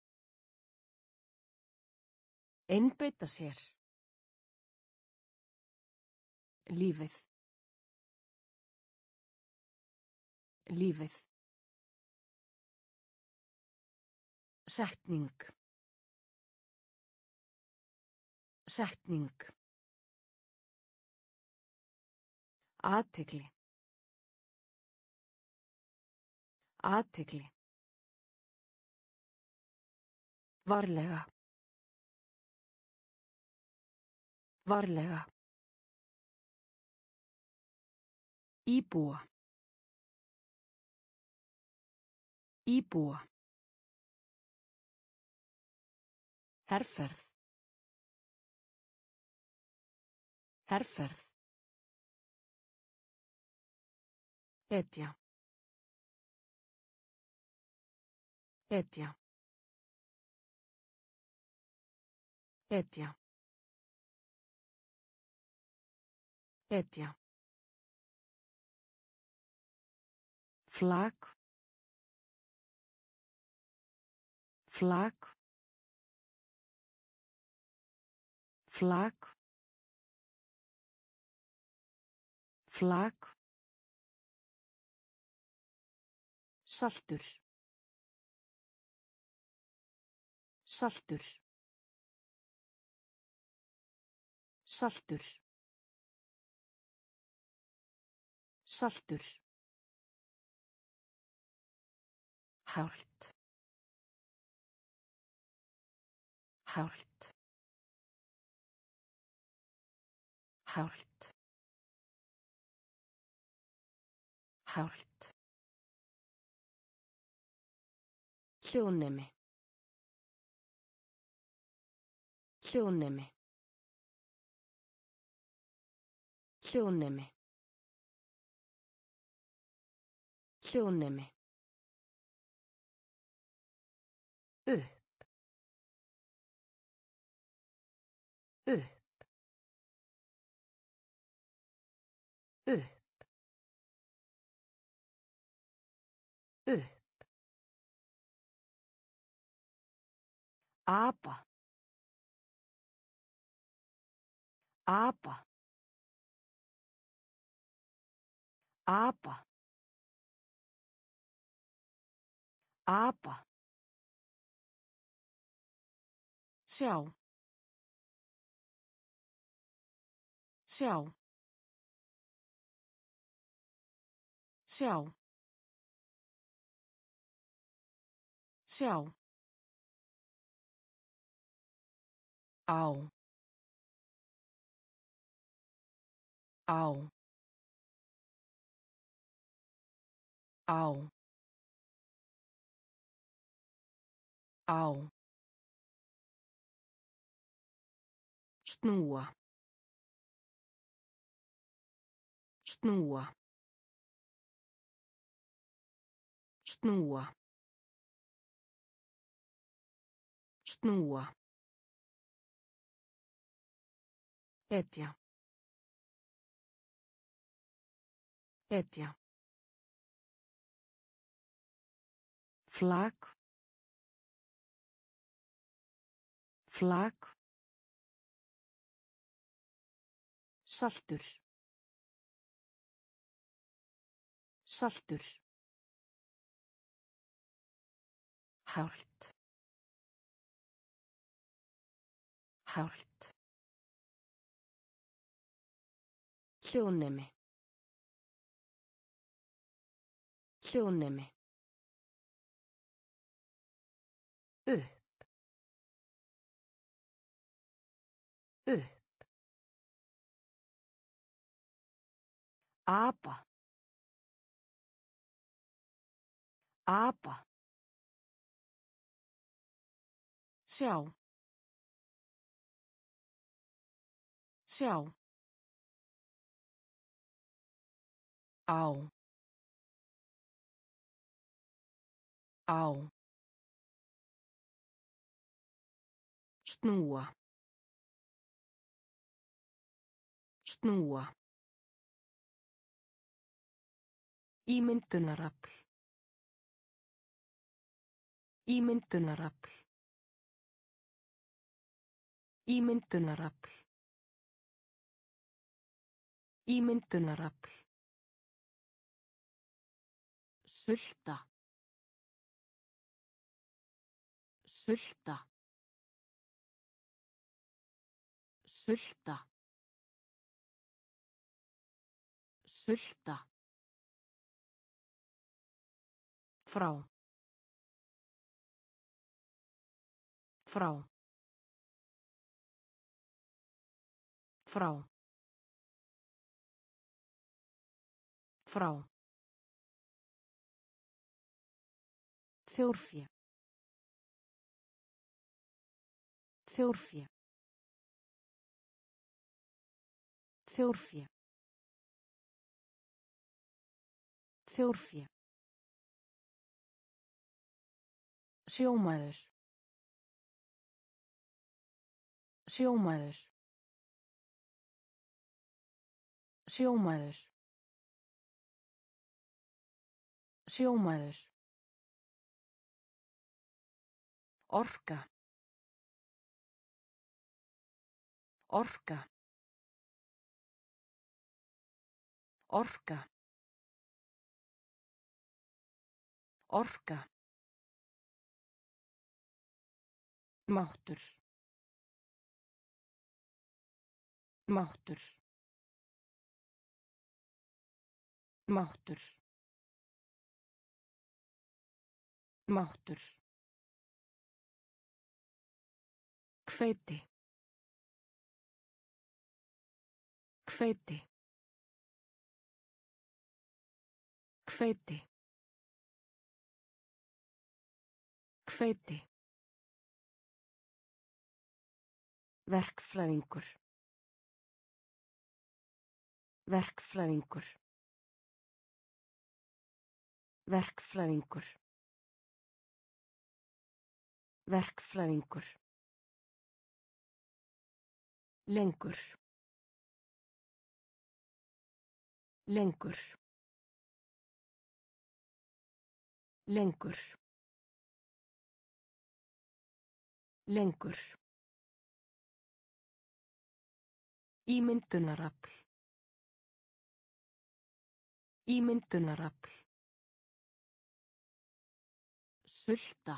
[SPEAKER 1] Einbeita sér. Lífið. Lífið. Setning. Setning. Athygli. Athygli. Varlega. Varlega. Íbúa. Íbúa. Herferð. Herferð. Hetja. Hetja. Hetja. Hetja. Flak. Flak. Flak. Flak. Saltur. Saltur. Saltur. Saltur. Hált. Hált. Hált. Hált. Hljóðnemi. Hljóðnemi. Hljóðnemi. Hljóðnemi. Upp. Upp. Upp. Upp. Apa. Apa. Apa. Apa. Sjá. Sjá. Sjá. Sjá. Á. Á. Á. Á. Snúa. Snúa. Snúa. Snúa. Hetja. Hetja. Flak. Flak. Saltur. Saltur. Hált. Hált. Hljóðnemi. Hljóðnemi. Upp. Upp. Apa. Apa. Sjá. Sjá. Á. Á. Snúa. Snúa. Ímyndunarafl. Ímyndunarafl. Ímyndunarafl. Ímyndunarafl. Sulta. Sulta. Sulta. Sulta. Frá. Frá. Frá. Frá. Þjórfé. Þjórfé. Þjórfé. Þjórfé. Sjómaður. Sjómaður. Sjómaður. Sjómaður. Orka. Orka. Orka. Orka. Máttur. Máttur. Máttur. Máttur. Hveiti. Hveiti. Hveiti. Hveiti. Verkfræðingur. Verkfræðingur. Verkfræðingur. Verkfræðingur. Lengur. Lengur. Lengur. Lengur. Ímyndunarafl. Ímyndunarafl. Sulta.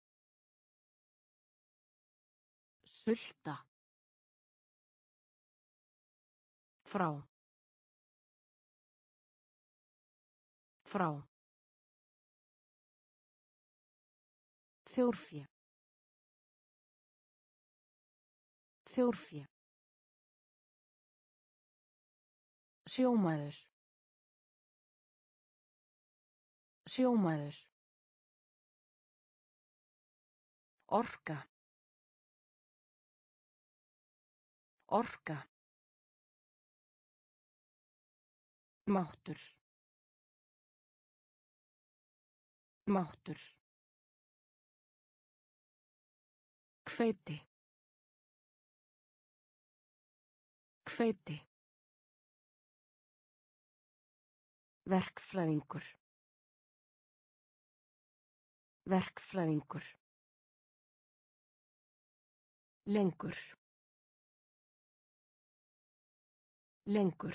[SPEAKER 1] Sulta. Frá. Frá. Þjórfé. Þjórfé. Sjómaður. Sjómaður. Orka. Orka. Máttur. Máttur. Hveiti. Hveiti. Verkfræðingur. Verkfræðingur. Lengur. Lengur.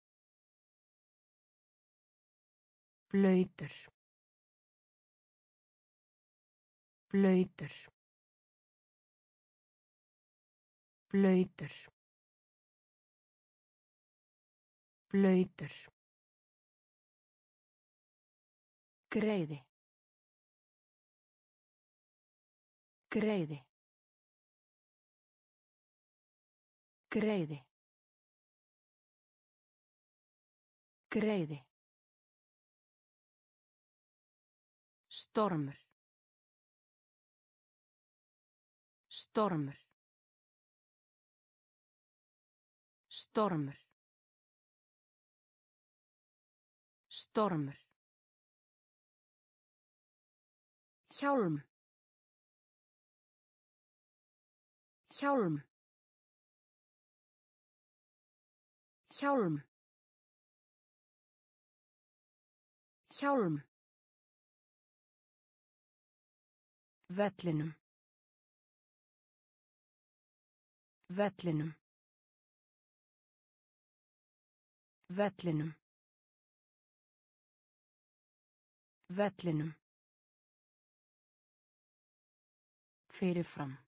[SPEAKER 1] Blautur. Blautur. Blautur. Blautur. Greiði. Greiði. Greiði. Greiði. Stormur. Stormur. Stormur. Stormur. Hjálm. Hjálm. Hjálm. Hjálm. Vellinum. Vellinum. Vellinum. Vellinum. Fyrirfram.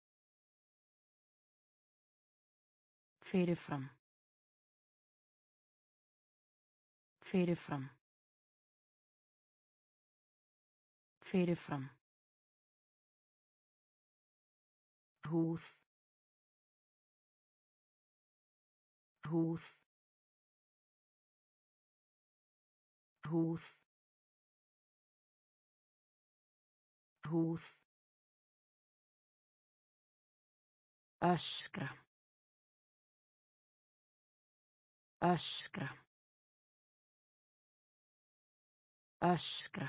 [SPEAKER 1] Fyrirfram. Fyrirfram. Fyrirfram. Húð. Húð. Húð. Húð. Öskra. Öskra. Öskra.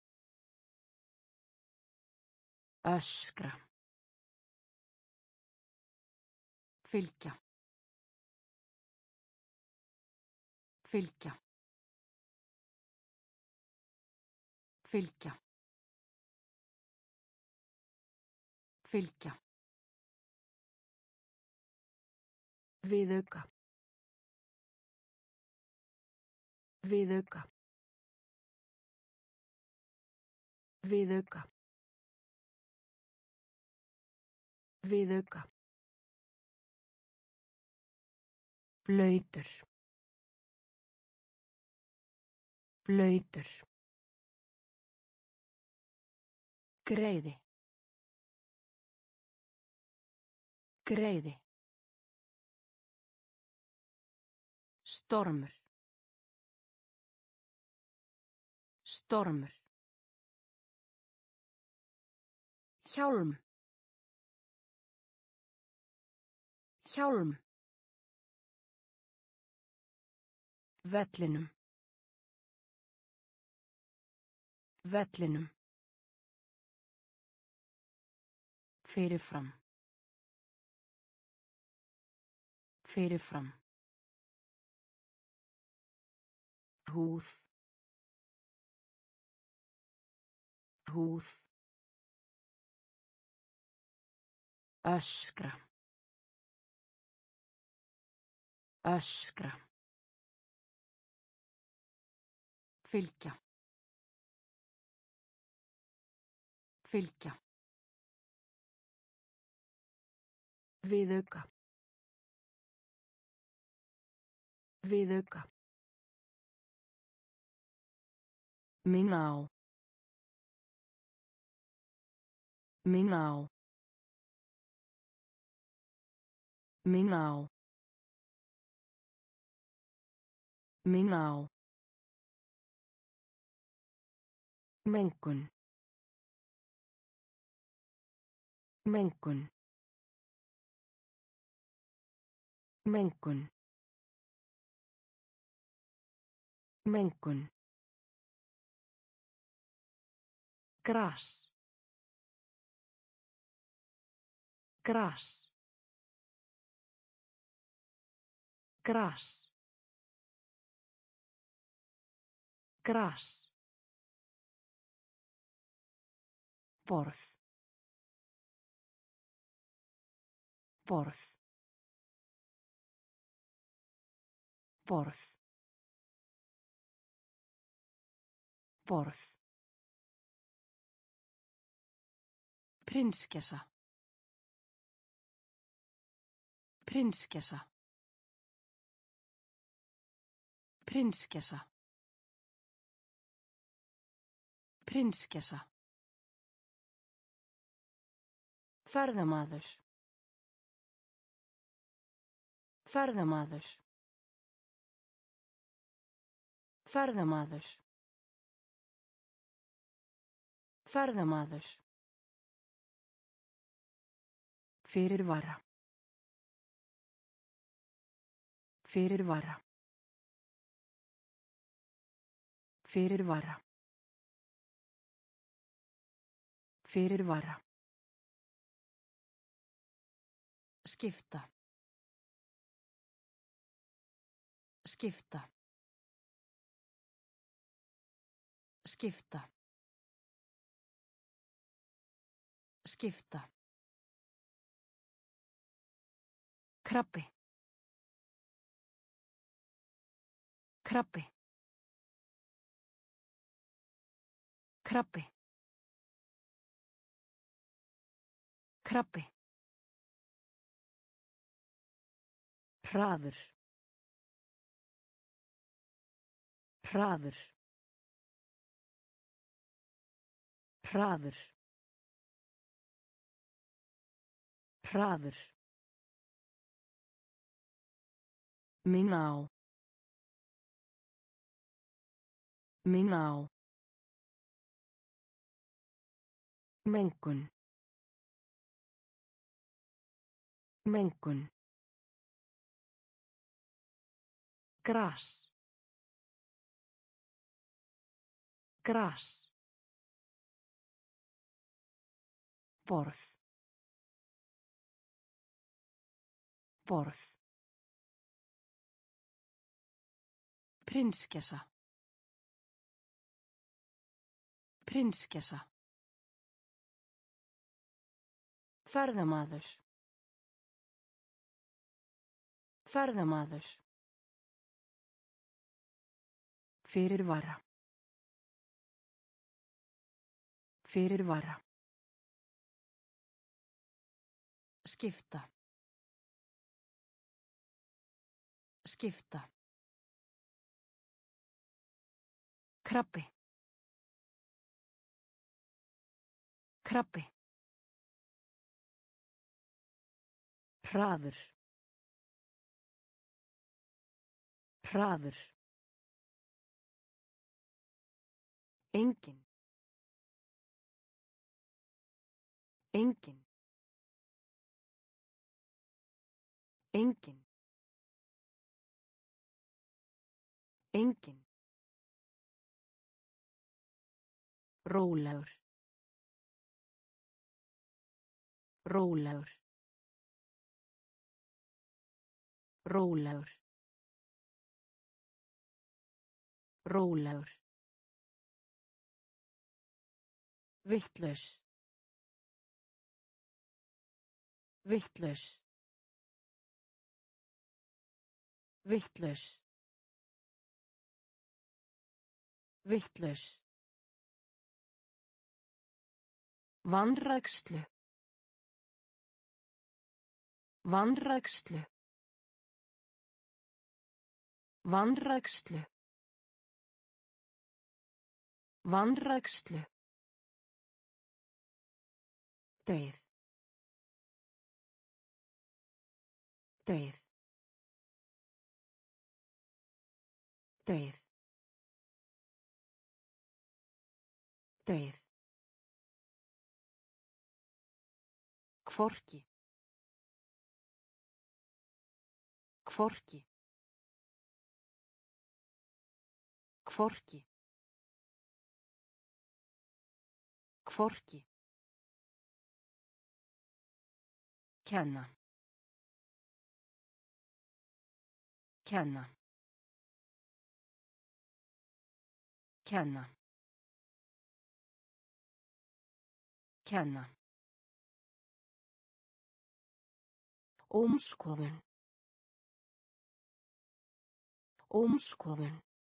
[SPEAKER 1] Öskra. Fylgja. Fylgja. Fylgja. Fylgja. Viðauka. Viðauka. Viðauka. Viðauka. Blautur. Blautur. Greiði. Greiði. Stormur. Stormur. Hjálm. Hjálm. Vellinum. Vellinum. Fyrirfram. Fyrirfram. Húð. Húð. Öskra. Öskra. Fylgja. Fylgja. Viðauka. Viðauka. Minna á. Minna á. Minna á. Minna á. Mengun. Mengun. Mengun. Mengun. Gras. Gras. Gras. Gras. Borð. Borð. Borð. Borð. Prinsessa. Prinsessa. Prinsessa. Prinsessa. Ferðamaður. Ferðamaður. Ferðamaður. Ferðamaður. Fyrirvara. Fyrirvara. Fyrirvara. Fyrirvara. Skipta. Skipta. Skipta. Skipta. Krabbi. Krabbi. Krabbi. Krabbi. Hraður. Hraður. Hraður. Hraður. Minna á. Minna á. Mengun. Mengun. Gras. Gras. Borð. Borð. Prinsessa. Prinsessa. Ferðamaður. Ferðamaður. Fyrirvara. Fyrirvara. Skipta. Skipta. Krabbi. Krabbi. Hraður. Hraður. Engin. Engin. Engin. Engin. Rólegur. Rólegur. Rólegur. Rólegur. Vitlaus. Vitlaus. Vitlaus. Vitlaus. Vanrækslu. Vanrækslu. Vanrækslu. Vanrækslu. Deyð. Deyð. Deyð. Deyð. Hvorki. Hvorki. Hvorki. Hvorki. Kenna. Kenna. Kenna. Kenna. Ómskoðun. Ómskoðun.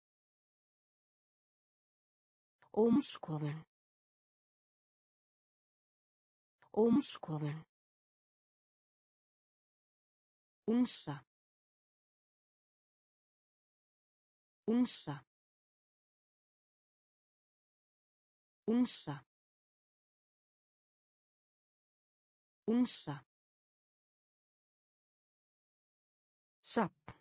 [SPEAKER 1] Ómskoðun. Ómskoðun. Unsa. Unsa. Unsa. Unsa. Safn.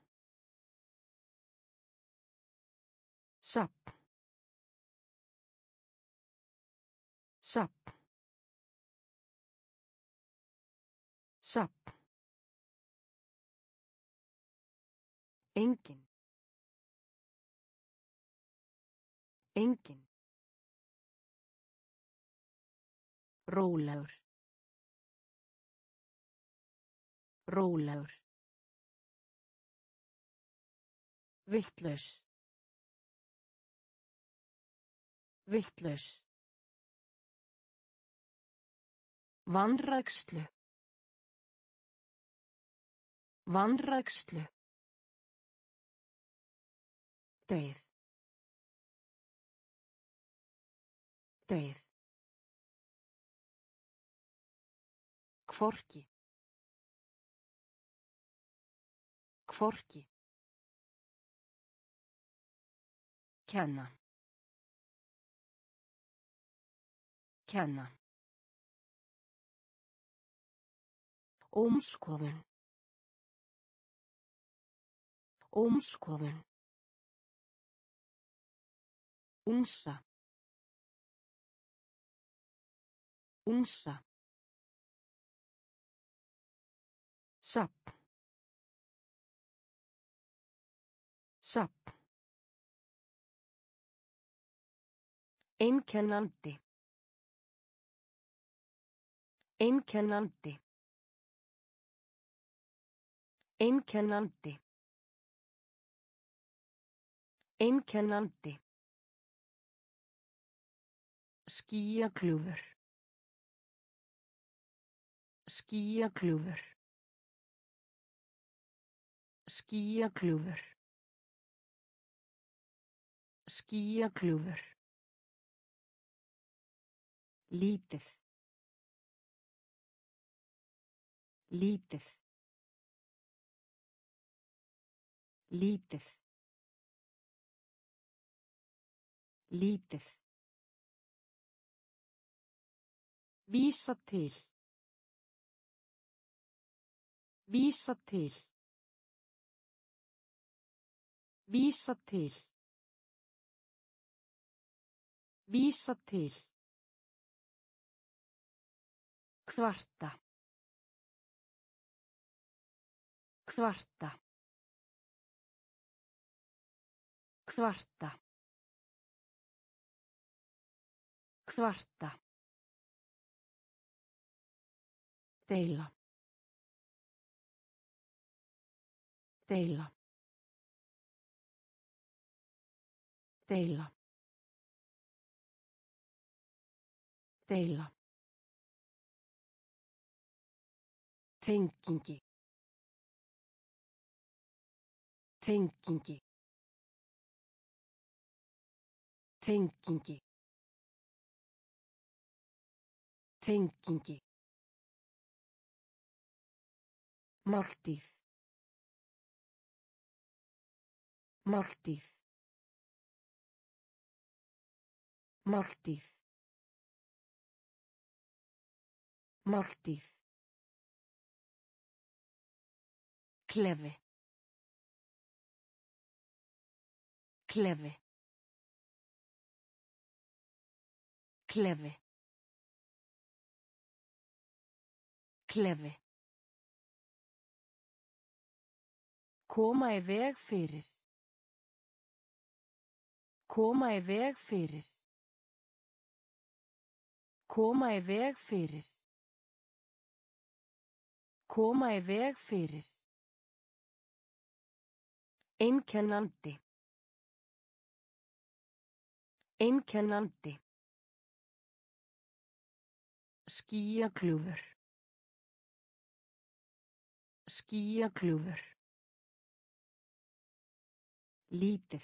[SPEAKER 1] Safn. Safn. Safn. Engin. Engin. Rólegur. Rólegur. Vitlaus. Vittlaus. Vanrækslu. Vanrækslu. Deyð. Deyð. Hvorki. Hvorki. Kenna. Kenna. Ómskoðun. Ómskoðun. Unsa. Unsa. Safn. Safn. Einkennandi. Einkennandi. Einkennandi. Einkennandi. Skýjakljúfur. Skýjakljúfur. Skýjakljúfur. Skýjakljúfur. Lítið. Lítið. Lítið. Lítið. Vísa til. Vísa til. Vísa til. Vísa til. Kvarta. Kvarta. Kvarta. Kvarta. Deila. Deila. Deila. Deila. Tengingi. Tengingi. Tengingi. Tengingi. Máltíð. Máltíð. Máltíð. Máltíð. Klefi. Klefi. Klefi. Klefi. Koma í veg fyrir. Koma í veg fyrir. Koma í veg fyrir. Koma í veg fyrir. Einkennandi. Einkennandi. Skýjakljúfur. Skýjakljúfur. Lítið.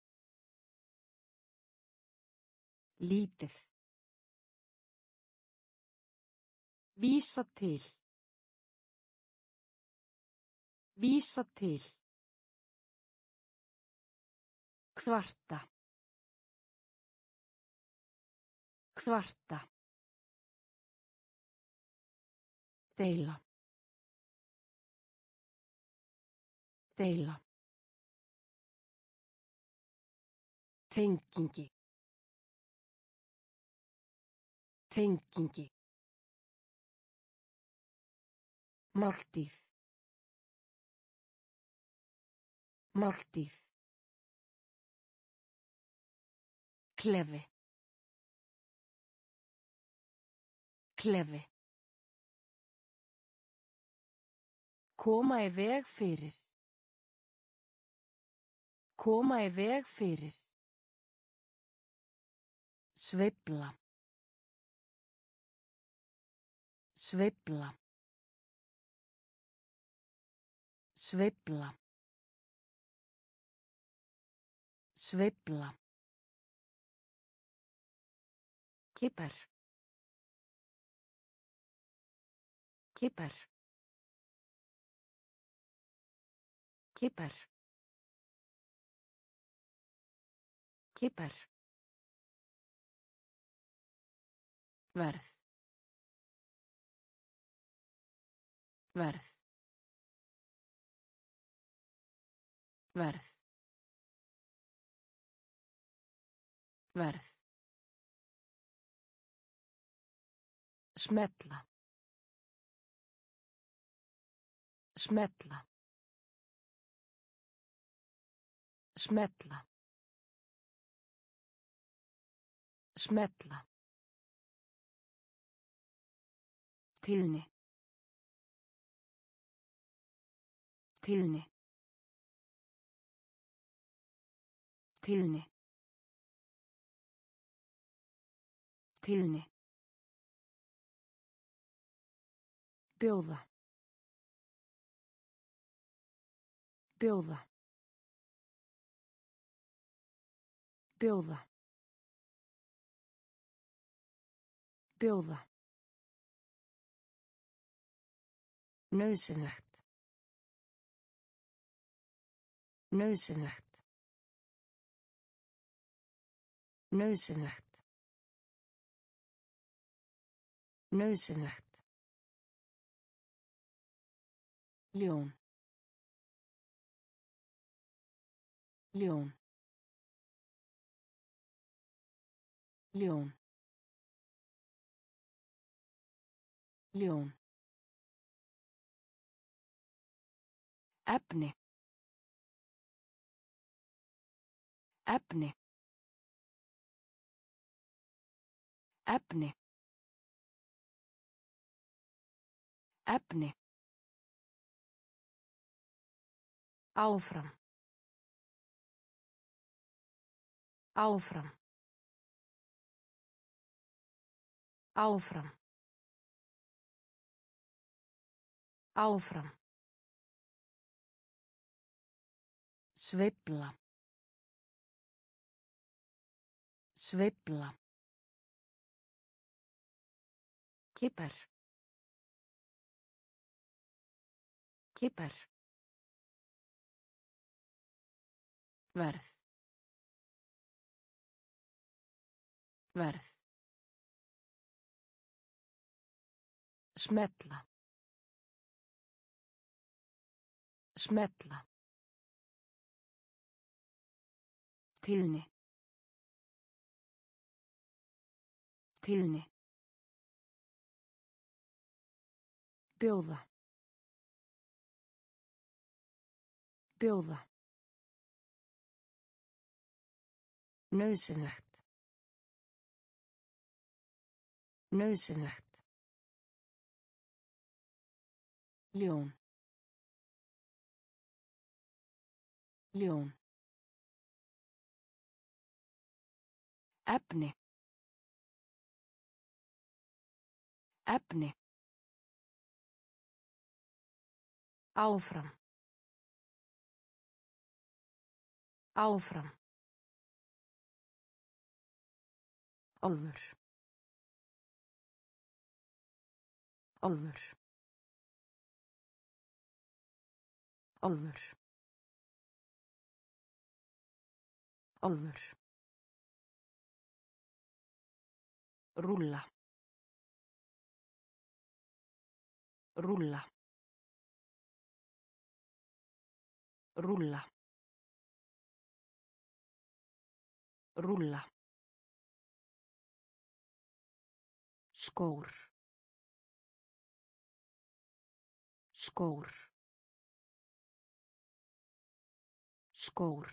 [SPEAKER 1] Lítið. Vísa til. Vísa til. Kvarta. Kvarta. Deila. Deila. Tengingi. Tengingi. Máltíð. Máltíð. Klefi. Klefi. Koma í veg fyrir. Koma í veg fyrir. Sveifla. Sveifla. Sveifla. Sveifla. Kipper. Kipper. Kipper. Kipper. Verð. Verð. Verð. Verð. Smetla. Smetla. Smetla. Smetla. Tíðni. Tíðni. Tíðni. Tíðni. Bjóða. Bjóða. Bjóða. Bjóða. Nauðsynlegt. Nauðsynlegt. Nauðsynlegt. Nauðsynlegt. Ljón. Ljón. Ljón. Ljón. Efni. Efni. Efni. Efni. Áfram. Áfram. Áfram. Áfram. Sveifla. Sveifla. Kipper. Kipper. Verð. Verð. Smetla. Smetla. Tíðni. Tíðni. Bjóða. Bjóða. Nauðsynlegt. Nauðsynlegt. Ljón. Ljón. Efni. Efni. Áfram. Áfram. Álfur. Álfur. Álfur. Álfur. Rúlla. Rúlla. Rúlla. Rúlla. Skór. Skór. Skór.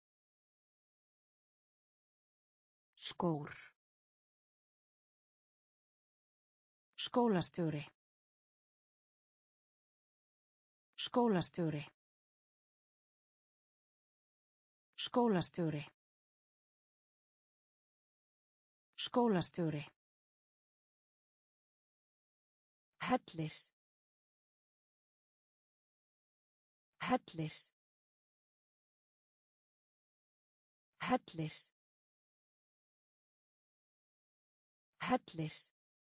[SPEAKER 1] Skór. Skólastjóri. Skólastjóri. Skólastjóri. Skólastjóri. Hellir. Hellir. Hellir. Hellir.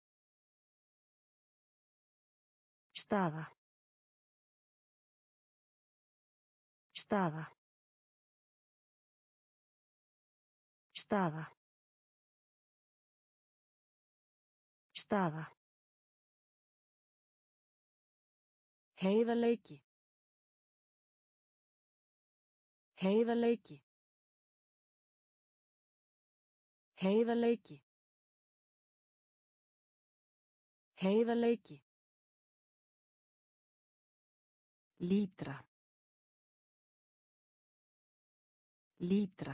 [SPEAKER 1] Staða. Staða. Staða. Staða. Heiðarleiki. Heiðarleiki. Heiðarleiki. Heiðarleiki. Lítra. Lítra.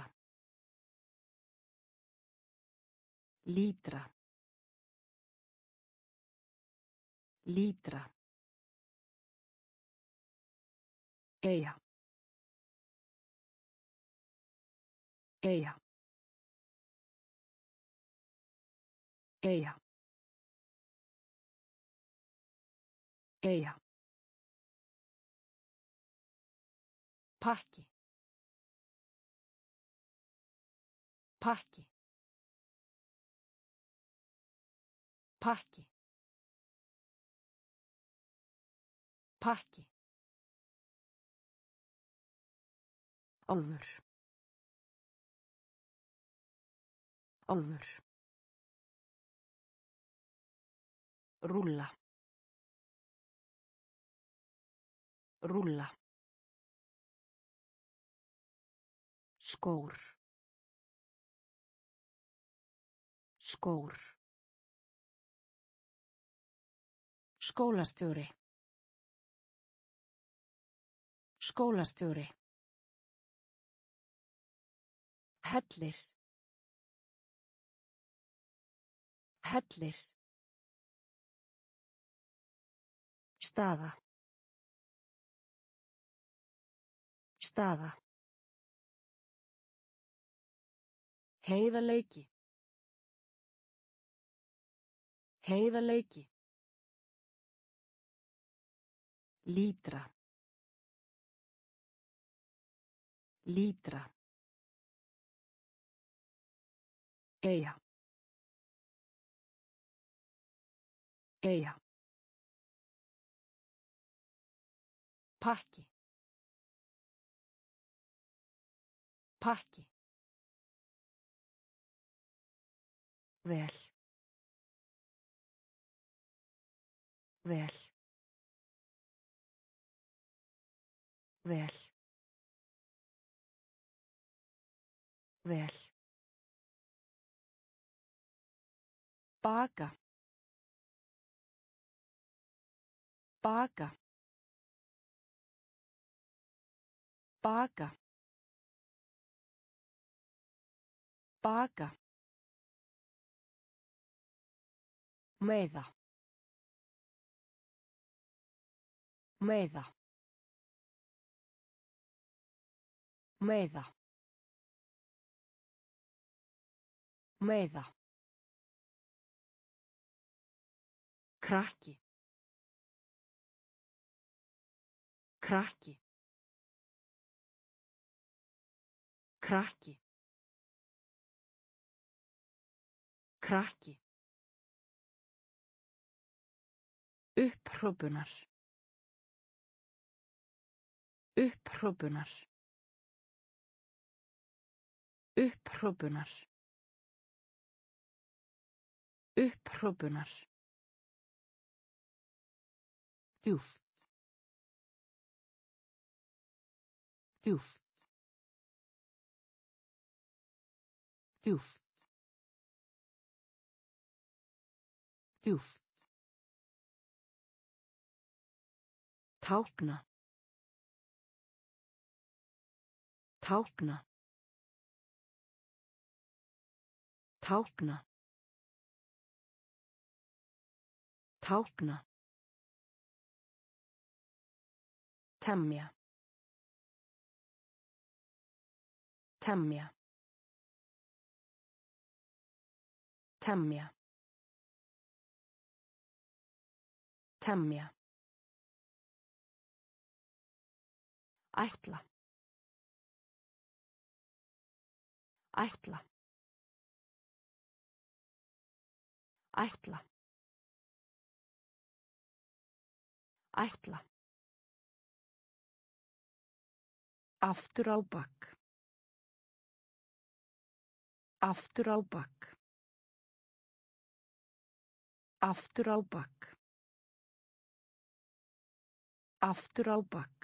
[SPEAKER 1] Lítra. Lítra. Eyja. Eyja. Eyja. Eyja. Pakki. Pakki. Pakki. Pakki. Álfur. Álfur. Rúlla. Rúlla. Skór. Skór. Skólastjóri. Skólastjóri. Hellir. Hellir. Staða. Staða. Heiðarleiki. Heiðarleiki. Lítra. Lítra. Eyja. Eyja. Pakki. Pakki. Vel. Vel. Vel. Vel. Baka. Baka. Baka. Baka. Meiða. Meiða. Meiða. Meiða. Krakki. Krakki. Krakki. Krakki. Upphrópunar. Upphrópunar. Upphrópunar. Upphrópunar. Djúpt. Djúpt. Djúpt. Djúpt. Tákna. Tákna. Tákna. Tákna. Temja. Temja. Temja. Temja. Ætla. Ætla. Ætla. Ætla. Aftur á bak. Aftur á bak. Aftur á bak. Aftur á bak.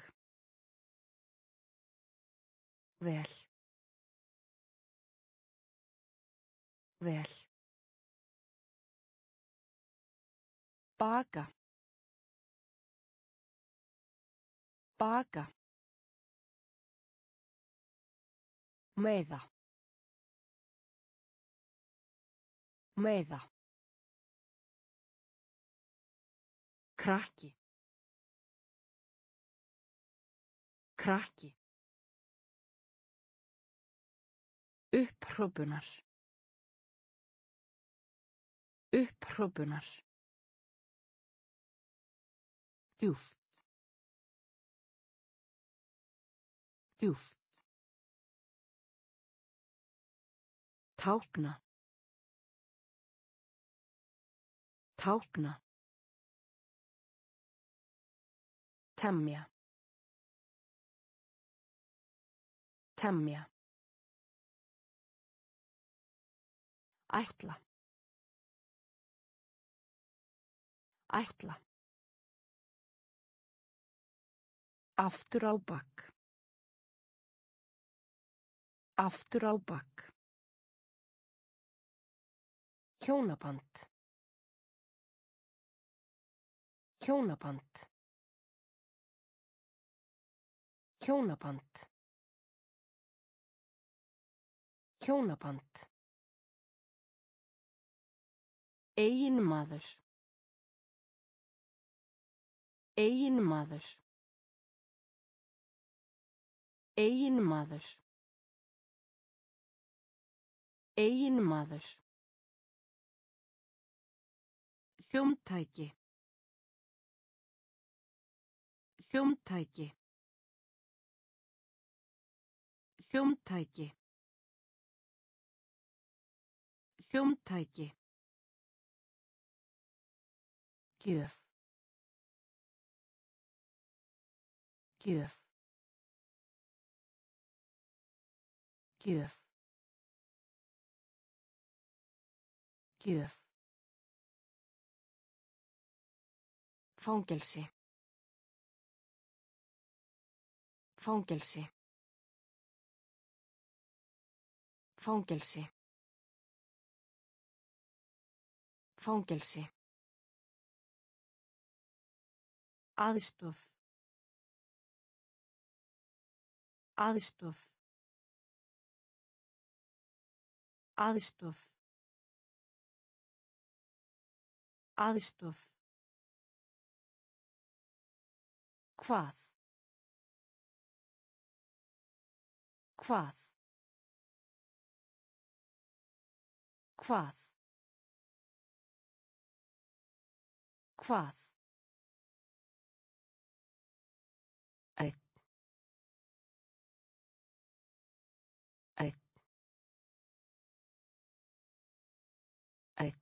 [SPEAKER 1] Vel. Vel. Baka. Baka. Meiða. Meiða. Krakki. Krakki. Upphrópunar. Upphrópunar. Djúpt. Djúpt. Tákna. Tákna. Temja. Temja. Ætla. Ætla. Aftur á bak. Aftur á bak. Hjónaband. Hjónaband. Hjónaband. Hjónaband. Eiginmaður. Eiginmaður. Eiginmaður. Eiginmaður. Hljómtæki. Hljómtæki. Hljómtæki. Hljómtæki. Gjöf. Gjöf. Gjöf. Gjöf. Fangelsi. Fangelsi. Fangelsi. Fangelsi. Aðstoð. Aðstoð. Aðstoð. Aðstoð. Hvað? Hvað? Hvað? Hvað? Einn. Einn. Einn.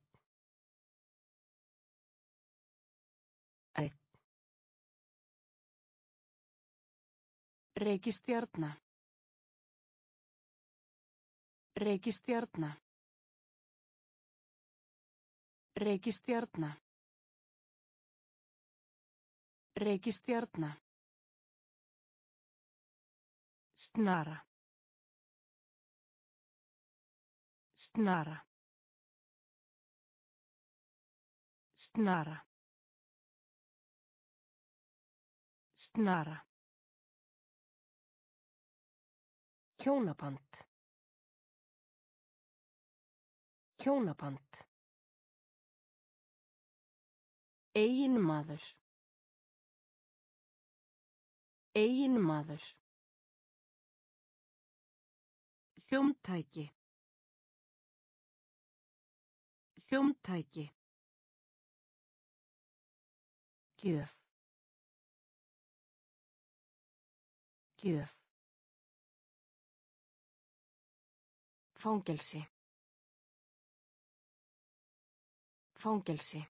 [SPEAKER 1] Einn. Reikistjarna. Reikistjarna. Reikistjarna. Reikistjarna. Snara. Snara. Snara. Snara. Hjónaband. Hjónaband. Eiginmaður. Eiginmaður. Hljómtæki. Hljómtæki. Gjöf. Gjöf. Fangelsi. Fangelsi.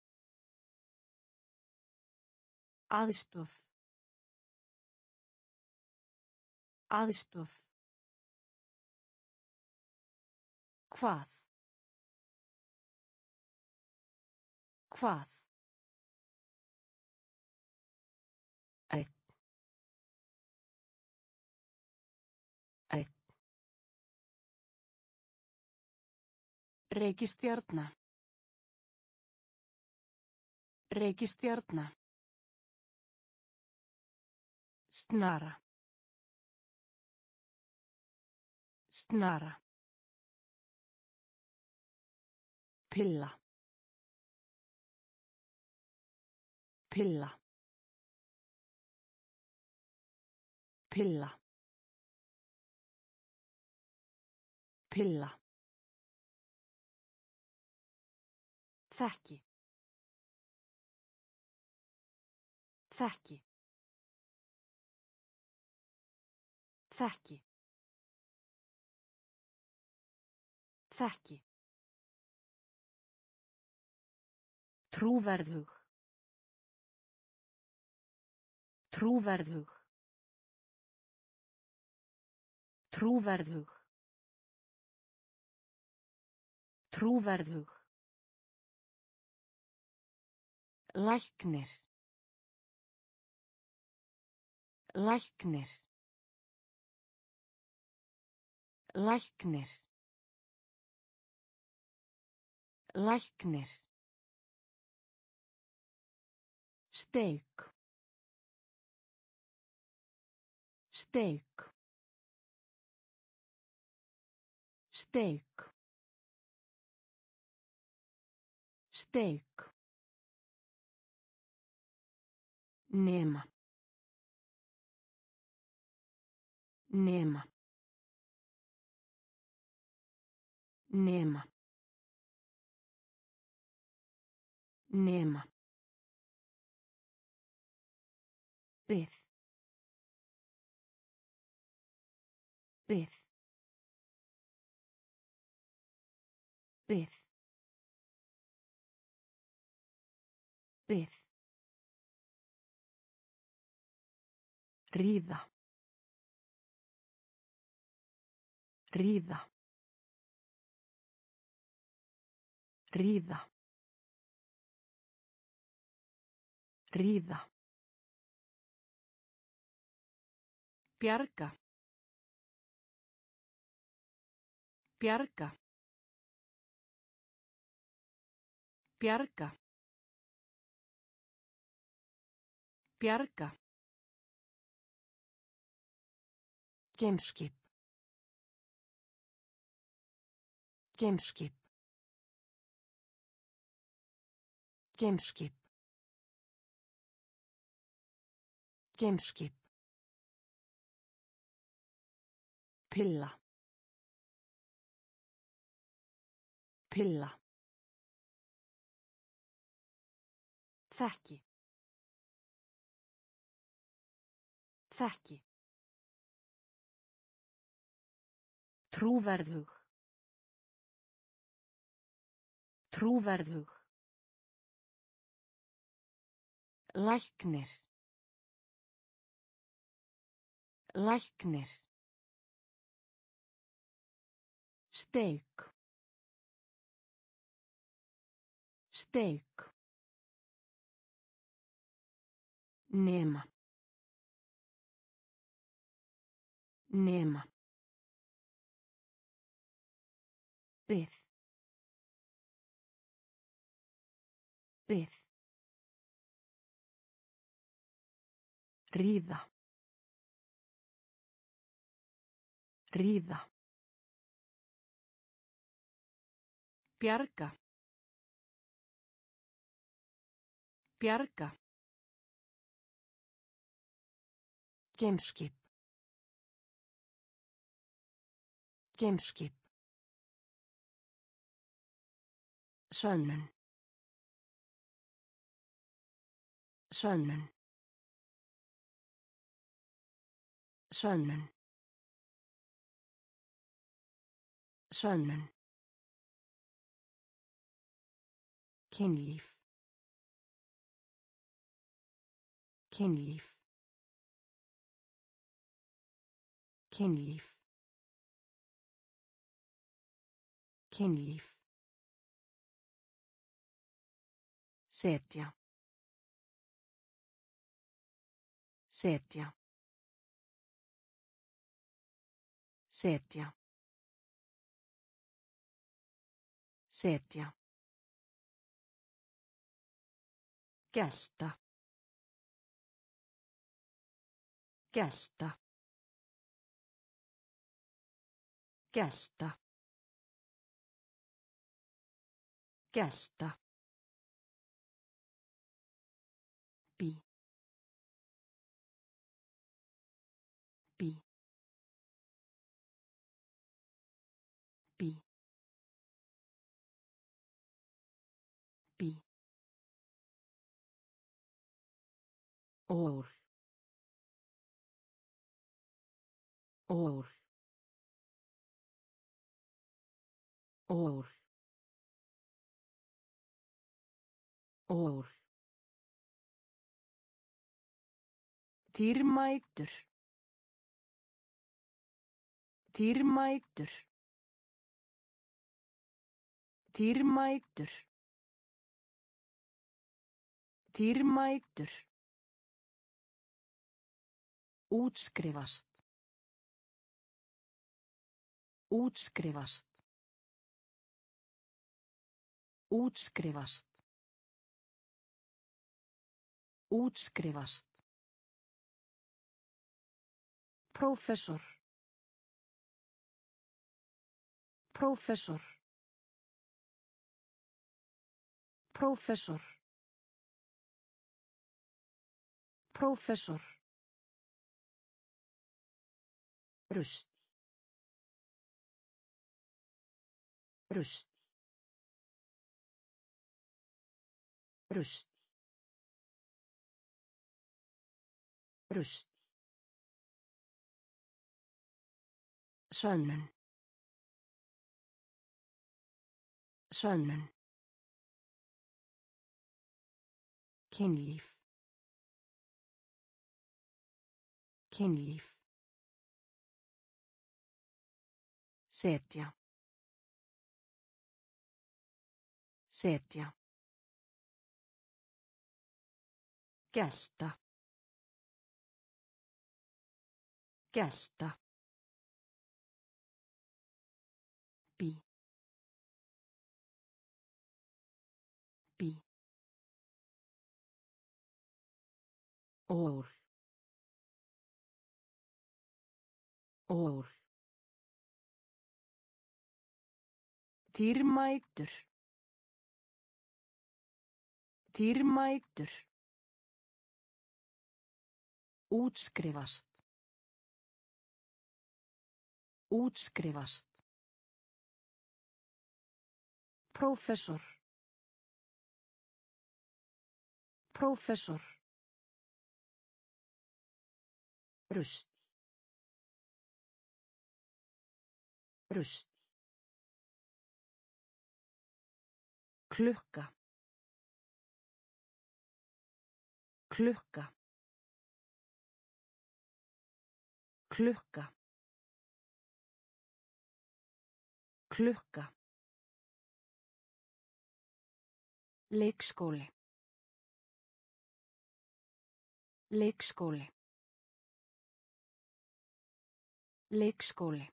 [SPEAKER 1] Aðstoð. Aðstoð. Hvað? Hvað? Einn. Einn. Reikistjarna. Reikistjarna. Snara. Snara. Pilla. Pilla. Pilla. Pilla. Þekki. Þekki. Þekki. Þekki. Trúverðug. Trúverðug. Trúverðug. Trúverðug. Læknir. Læknir. Læknir. Læknir. Steik. Steik. Steik. Steik. Nema. Nema. Nema. Nema. Við. Við. Við. Við. Ríða. Ríða. Ríða. Ríða. Bjarga. Bjarga. Bjarga. Bjarga. Geimskip. Geimskip. Geimskip. Geimskip. Pilla. Pilla. Þekki. Þekki. Trúverðug. Trúverðug. Læknir. Læknir. Steik. Steik. Nema. Nema. Við. Við. Ríða. Ríða. Bjarga. Bjarga. Geimskip. Geimskip. Sönnun. Sönnun. Sönnun. Sönnun. Kynlíf. Kynlíf. Kynlíf. Kynlíf. Setja. Setja. Setja. Setja. Gelta. Gelta. Gelta. Gelta. Bí. Bí. Bí. Bí. Ór. Ór. Ór. Ór. Dýrmætur. Dýrmætur. Dýrmætur. Dýrmætur. Útskrifast. Útskrifast. Útskrifast. Útskrifast. Prófessor. Prófessor. Prófessor. Prófessor. Rust. Rust. Rust. Rust. Sönnun. Sönnun. Kynlíf. Kynlíf. Setja. Setja. Gelta. Gelta. Bí. Bí. Ór. Ór. Dýrmætur. Dýrmætur. Útskrifast. Útskrifast. Prófessor. Prófessor. Rust. Rust. Klukka. Klukka. Klukka. Klukka. Leikskóli. Leikskóli. Leikskóli.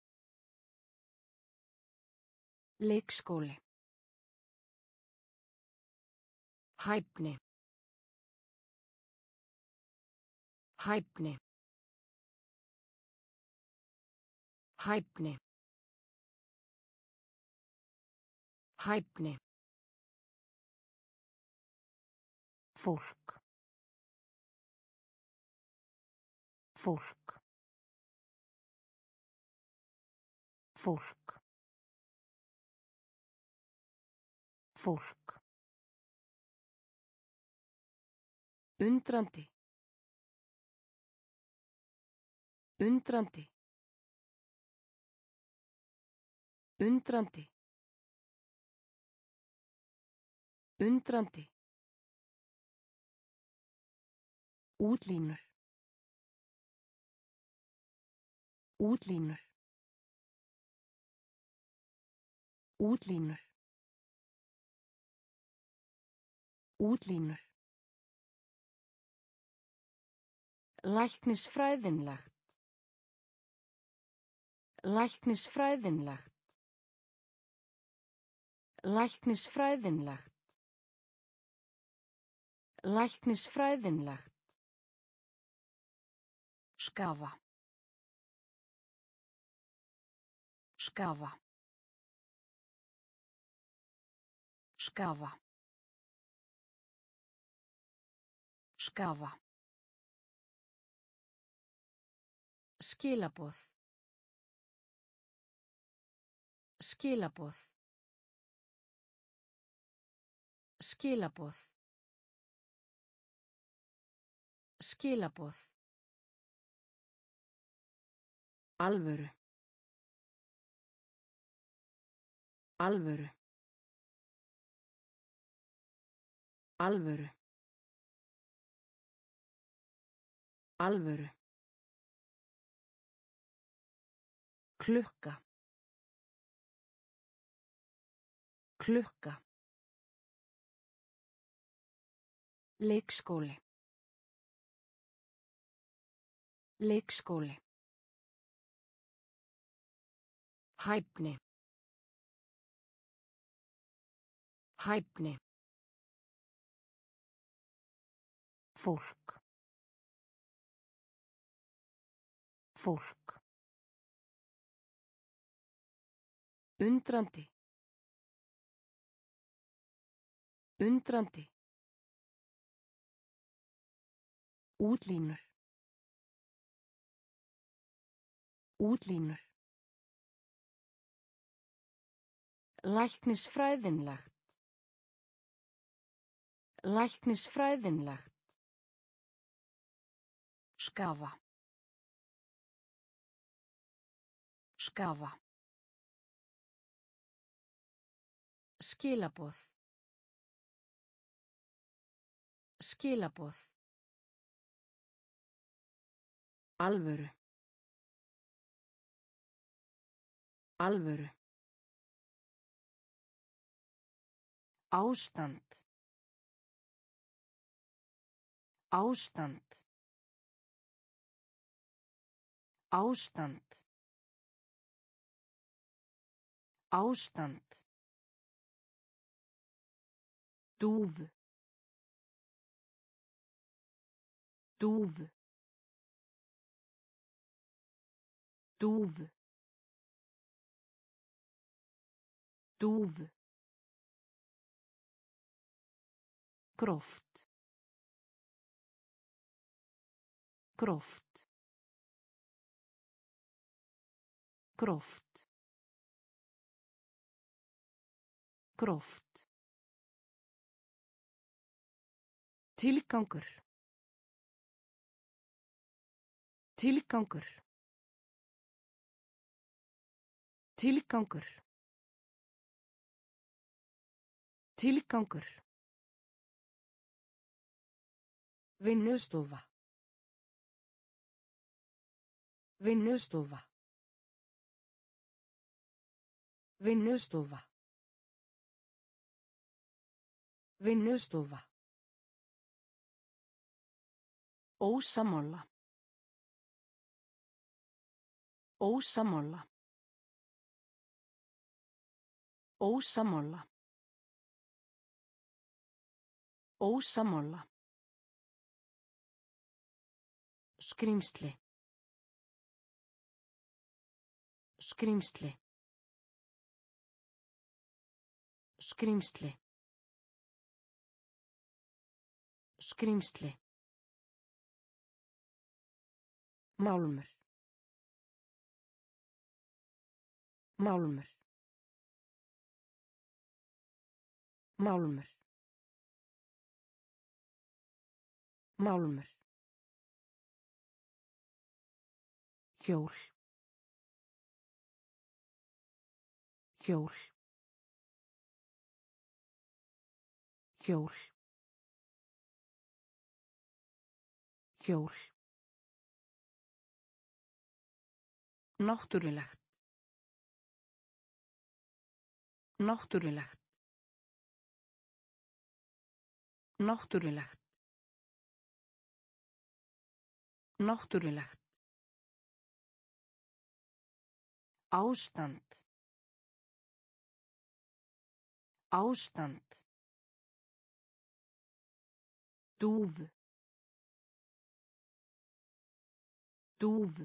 [SPEAKER 1] Leikskóli. Hæfni. Hæfni. Hæfni. Hæfni. Fólk. Fólk. Fólk. Fólk. Undrandi. Undrandi. Undrandi. Undrandi. Útlínur. Útlínur. Útlínur. Útlínur. Læknisfræðinlegt. Læknisfræðinlegt. Læknisfræðinlegt. Læknisfræðinlegt. Skafa. Skafa. Skafa. Skafa. Skilaboð. Skilaboð. Skilaboð. Skilaboð. Alvöru. Alvöru. Alvöru. Alvöru. Klukka. Klukka. Leikskóli. Leikskóli. Hæfni. Hæfni. Fólk. Fólk. Undrandi. Undrandi. Útlínur. Útlínur. Læknisfræðinlegt. Læknisfræðinlegt. Skafa. Skafa. Skilaboð. Skilaboð. Alvöru. Alvöru. Ástand. Ástand. Ástand. Ástand. Dúfu. Dúfu. Dúfu. Dúfu. Gróft. Gróft. Gróft. Gróft. Tilgangur. Tilgangur. Tilgangur. Tilgangur. Vinnustofa. Vinnustofa. Vinnustofa. Vinnustofa. Ósammála. Ósammála. Ósammála. Ósammála. Skrímsli. Skrímsli. Skrímsli. Skrímsli. Málmur. Málmur. Málmur. Málmur. Hjól. Hjól. Hjól. Hjól. Náttúrulegt. Náttúrulegt. Náttúrulegt. Náttúrulegt. Ástand. Ástand. Dúfu. Dúfu.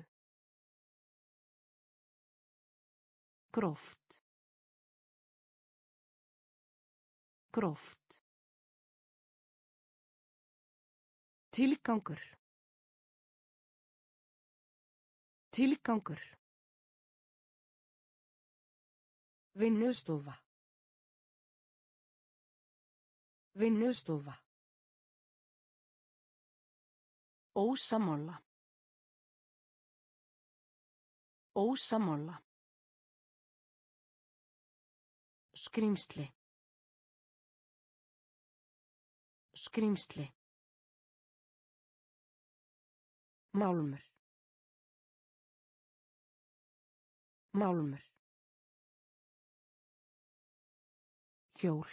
[SPEAKER 1] Gróft. Gróft. Tilgangur. Tilgangur. Vinnustofa. Vinnustofa. Ósammála. Ósammála. Skrímsli. Skrímsli. Málmur. Málmur. Hjól.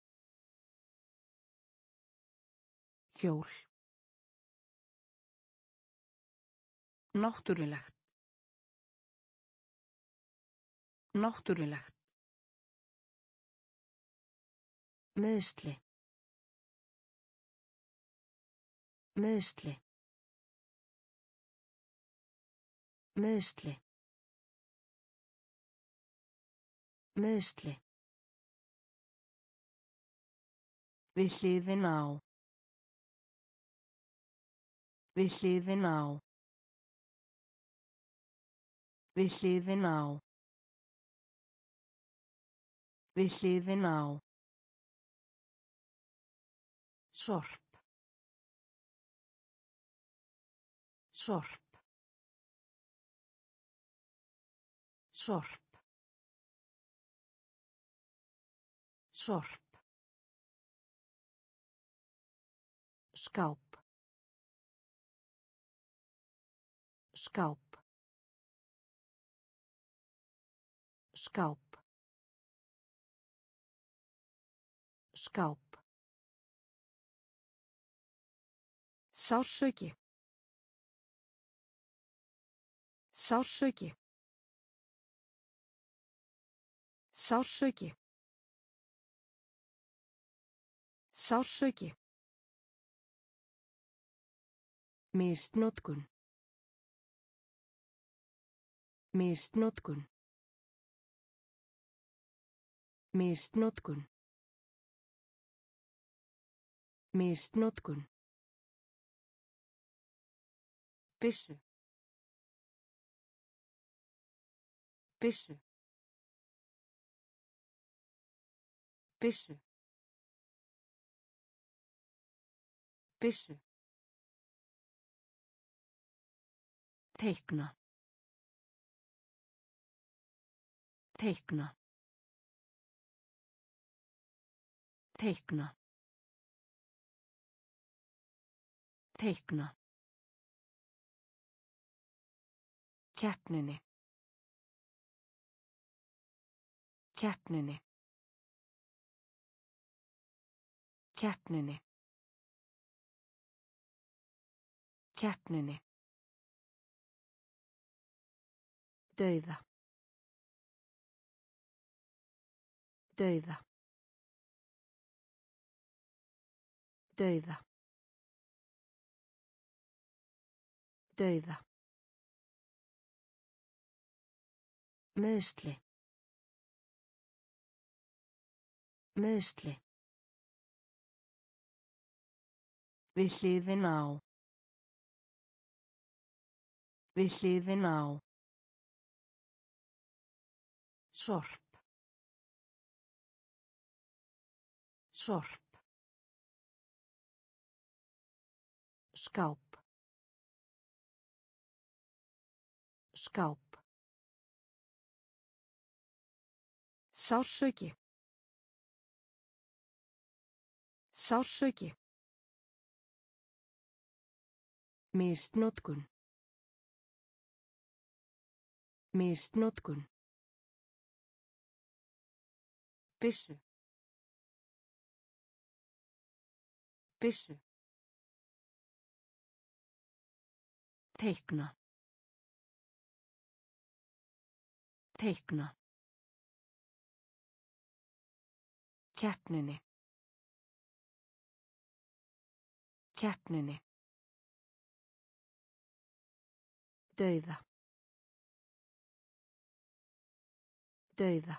[SPEAKER 1] Hjól. Náttúrulegt. Náttúrulegt. Meiðsli. Meiðsli. Meiðsli. Meiðsli. Við hliðina á. Við hliðina á. Við hliðina á. Við hliðina á. Sorp. Sorp. Sorp. Sorp. Skáp. Skáp. Skáp. Skáp. Sársauki. Sársauki. Sársauki. Sársauki. Misnotkun. Misnotkun. Misnotkun. Misnotkun. Byssu. Byssu. Byssu. Byssu. Teikna. Teikna. Teikna. Teikna. Keppninni. Keppninni. Keppninni. Keppninni. Dauða. Dauða. Dauða. Dauða. Meiðsli. Meiðsli. Við hliðina á. Við hliðina á. Sorp. Sorp. Skáp. Skáp. Sársauki. Sársauki. Misnotkun. Misnotkun. Byssu. Byssu. Teikna. Teikna. Keppninni. Keppninni. Dauða. Dauða.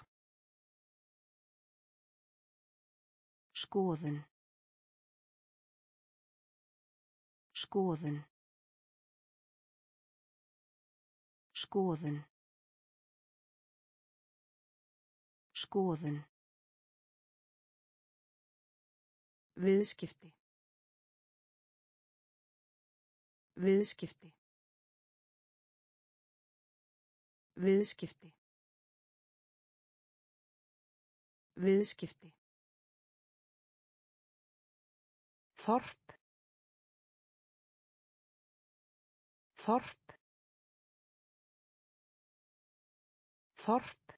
[SPEAKER 1] Skoðun. Skoðun. Skoðun. Skoðun. Viðskipti. Viðskipti. Viðskipti. Viðskipti. Þorp. Þorp. Þorp.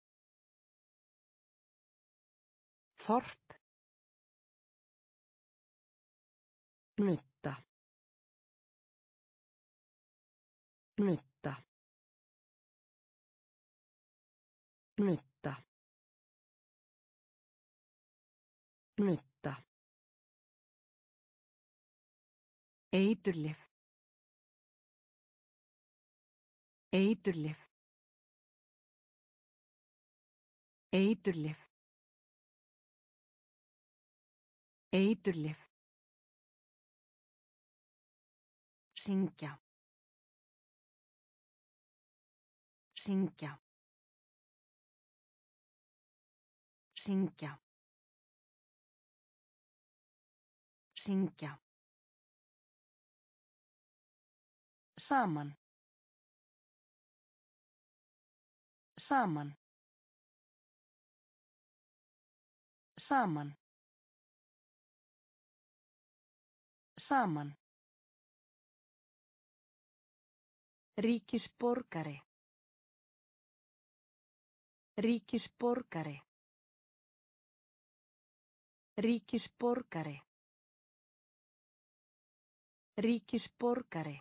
[SPEAKER 1] Þorp. Nutta. Nutta. Nutta. Nutta. Eiturlyf. Eiturlyf. Eiturlyf. Eiturlyf. Syngja. Syngja. Syngja. Syngja. Saman. Saman. Saman. Saman. Ríkisborgari. Ríkisborgari. Ríkisborgari. Ríkisborgari.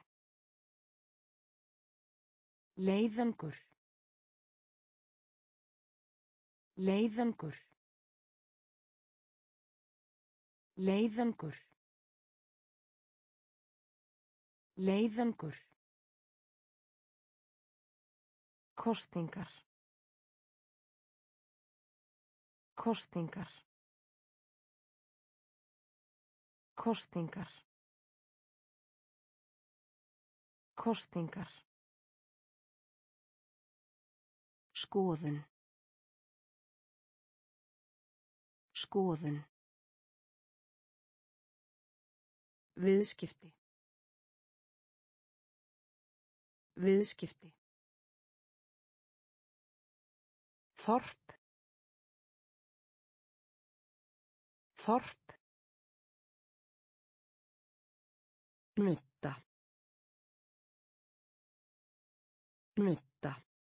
[SPEAKER 1] Leiðangur. Leiðangur. Leiðangur. Leiðangur. Kosningar. Kosningar. Kosningar. Kosningar. Skoðun. Skoðun. Viðskipti. Viðskipti. Þorp. Þorp. Nutta. Nutta.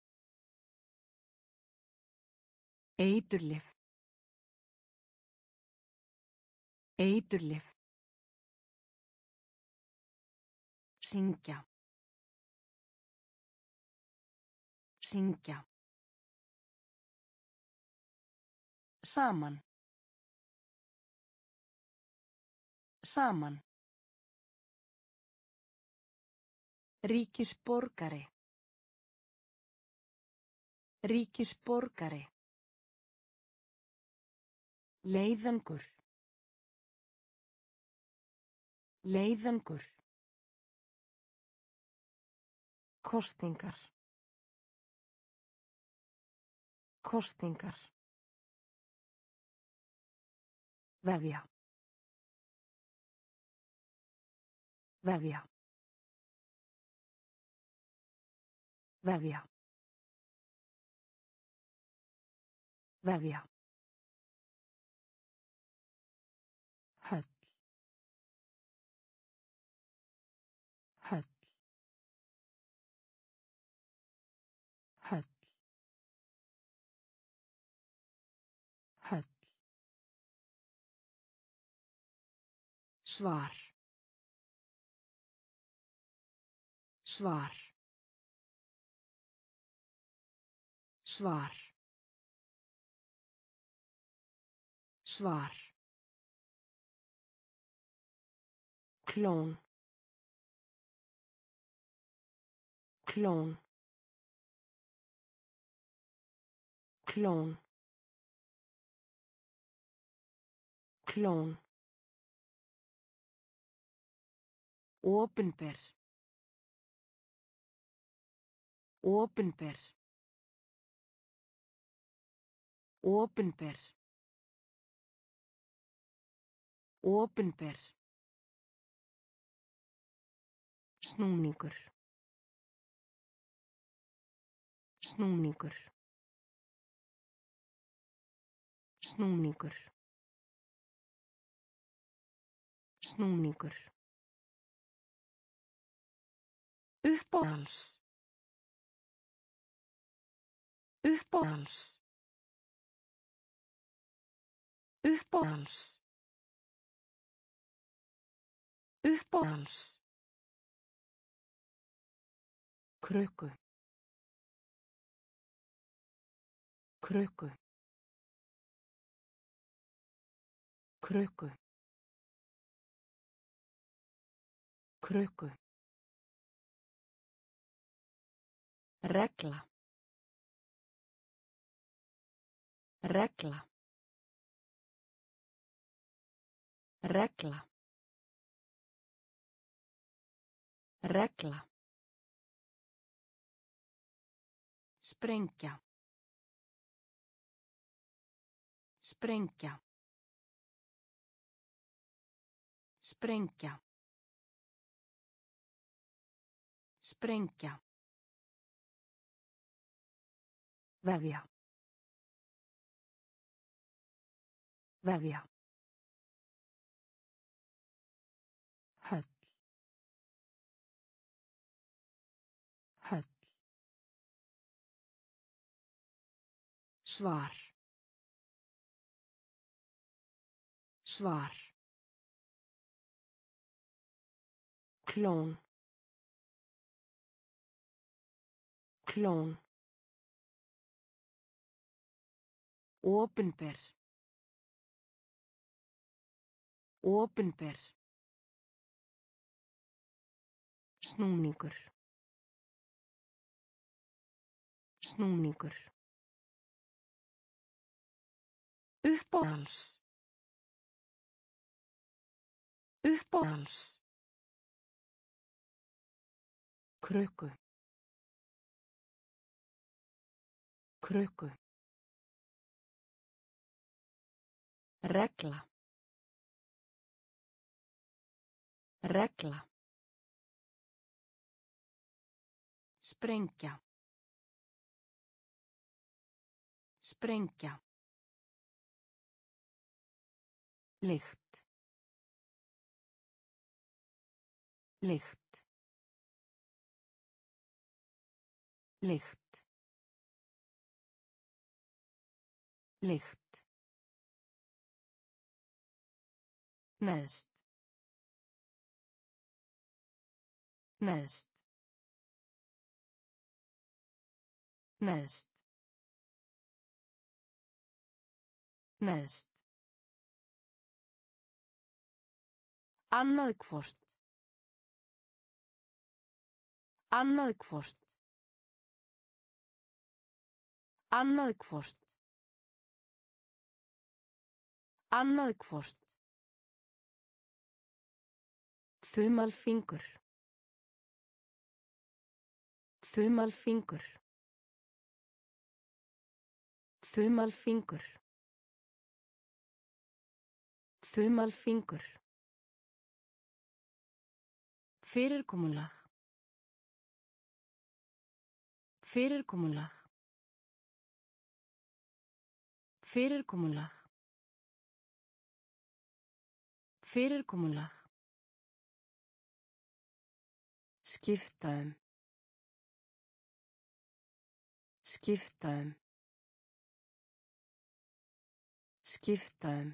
[SPEAKER 1] Eiturlyf. Eiturlyf. Syngja. Syngja. Saman. Saman. Ríkisborgari. Ríkisborgari. Leiðangur. Leiðangur. Kosningar. Kosningar. Vefja. Vefja. Vefja. Vefja. Höll. Höll. Höll. Höll. Svar. Svar. Svar. Svar. Klón. Klón. Klón. Klón. Opinber. Opinber. Opinber. Opinber. Snúningur. Snúningur. Snúningur. Snúningur. Uppáhalds. Uppáhalds. Uppáhalds. Uppáhalds. Krukku. Krukku. Krukku. Krukku. Regla. Regla. Regla. Regla. Sprengja. Sprengja. Sprengja. Sprengja. Vefja. Vefja. Höll. Höll. Svar. Svar. Klón. Klón. Opinber. Opinber. Snúningur. Snúningur. Uppáhalds. Uppáhalds. Krukku. Krukku. Regla. Regla. Sprengja. Sprengja. Lykt. Lykt. Lykt. Lykt. Neðst. Neðst. Neðst. Neðst. Annað hvort. Annað hvort. Annað hvort. Annað hvort. Þumalfingur. Þumalfingur. Þumalfingur. Þumalfingur. Fyrirkomulag. Fyrirkomulag. Fyrirkomulag. Fyrirkomulag. Skipta um. Skipta um. Skipta um.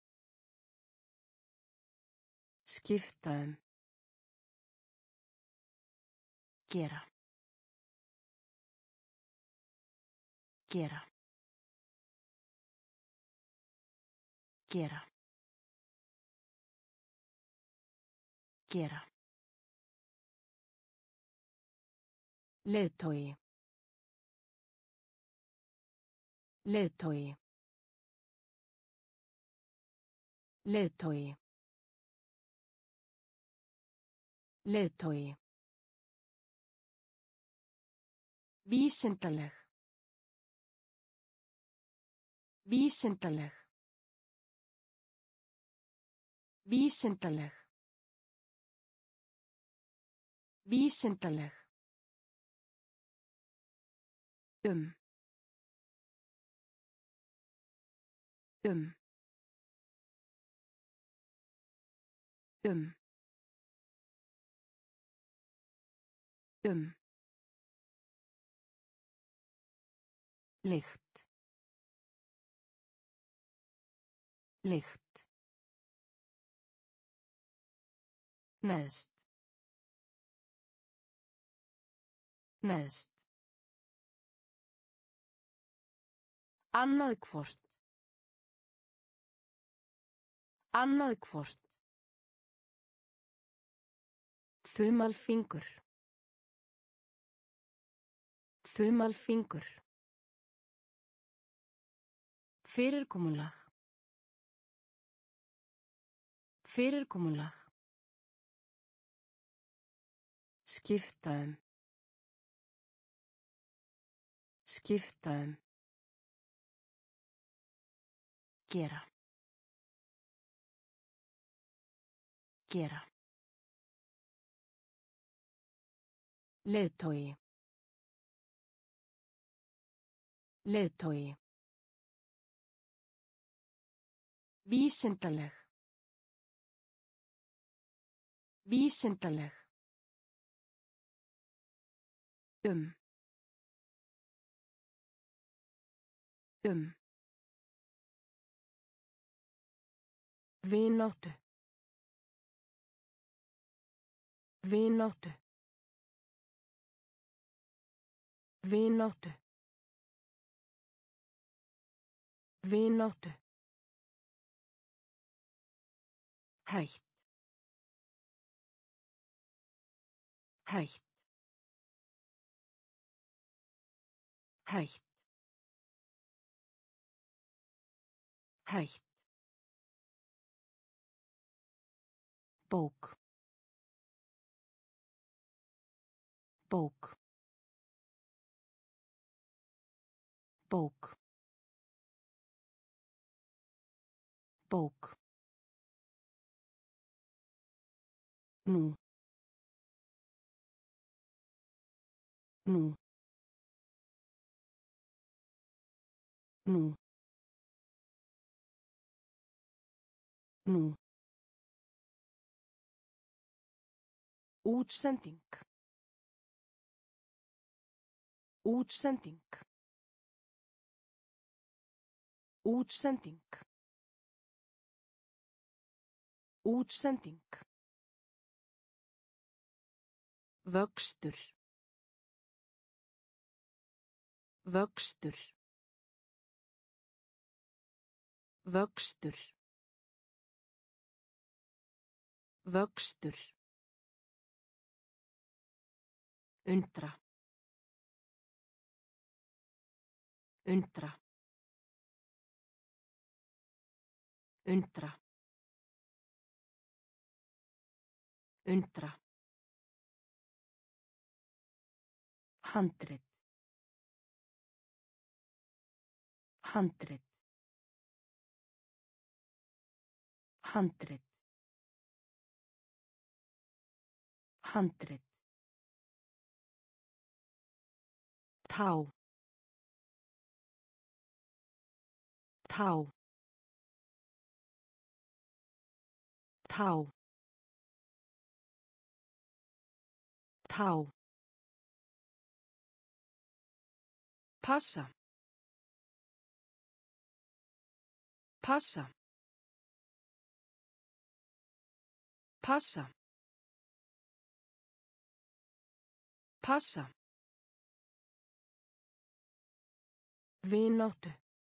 [SPEAKER 1] Skipta um. Gera. Gera. Gera. Gera. Leiðtogi. Leiðtogi. Leiðtogi. Leiðtogi. Vísindaleg. Vísindaleg. Vísindaleg. Vísindaleg. Um. Um. Um. Um. Lykt. Lykt. Neðst. Neðst. Annað hvort. Annað hvort. Þumalfingur. Þumalfingur. Fyrirkomulag. Fyrirkomulag. Skipta um. Skipta um. Gera. Gera. Leiðtogi. Leiðtogi. Vísindaleg. Vísindaleg. Um. Um. Vináttu. Vináttu. Vináttu. Vináttu. Hætt. Hætt. Hætt. Hætt. Bók. Bók. Bók. Bók. Nú. Nú. Nú. Nú. Útsending. Útsending. Útsending. Útsending. Vöxtur. Vöxtur. Vöxtur. Vöxtur. Undra. Undra. Undra. Undra. Handrit. Handrit. Handrit. Handrit. Tá. Tá. Tá. Tá. Passa. Passa. Passa. Passa. Vináttu.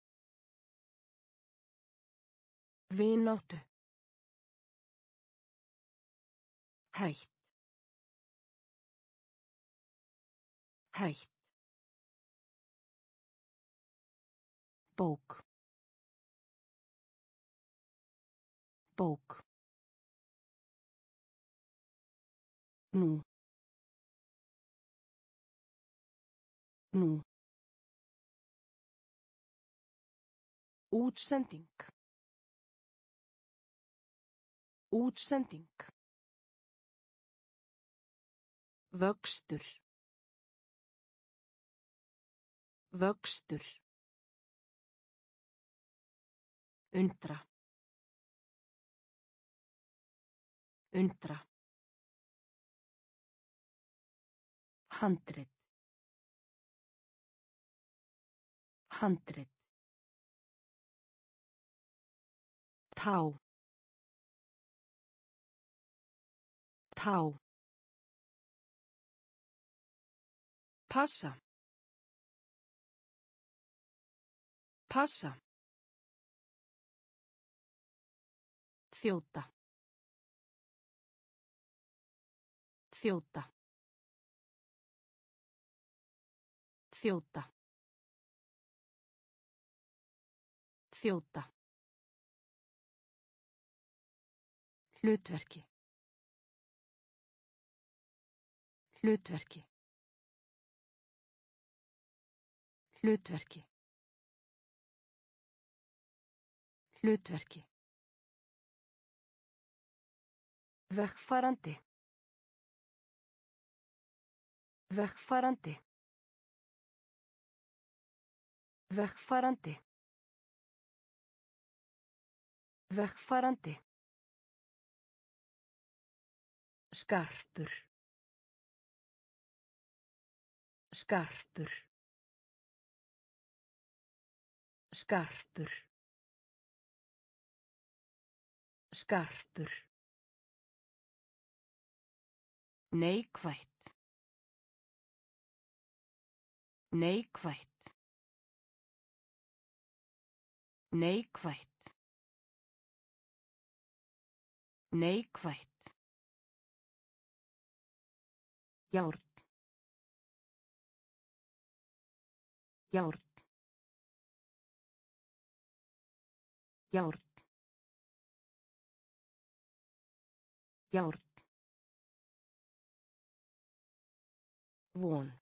[SPEAKER 1] Vináttu. Hætt. Hætt. Bók. Bók. Nú. Nú. Útsending. Útsending. Vöxtur. Vöxtur. Undra. Undra. Handrit. Handrit. Tá. Tá. Passa. Passa. Þjóta. Þjóta. Þjóta. Þjóta. Hlutverki. Hlutverki. Hlutverki. Hlutverki. Vegfarandi. Vegfarandi. Vegfarandi. Vegfarandi. Skarpur. Skarpur. Skarpur. Skarpur. Neikvætt. Neikvætt. Neikvætt. Neikvætt. Járn. Járn. Járn. Járn. Von.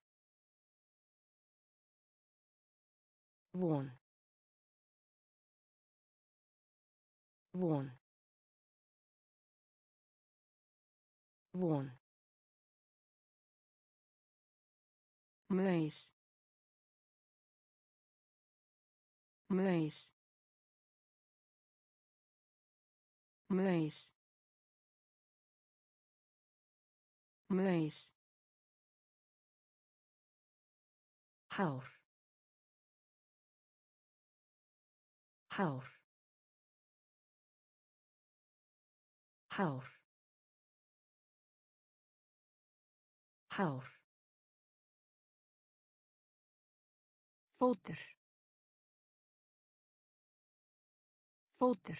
[SPEAKER 1] Von. Von. Von. Maur. Maur. Maur. Maur. Hár. Hár. Hár. Hár. Fótur. Fótur.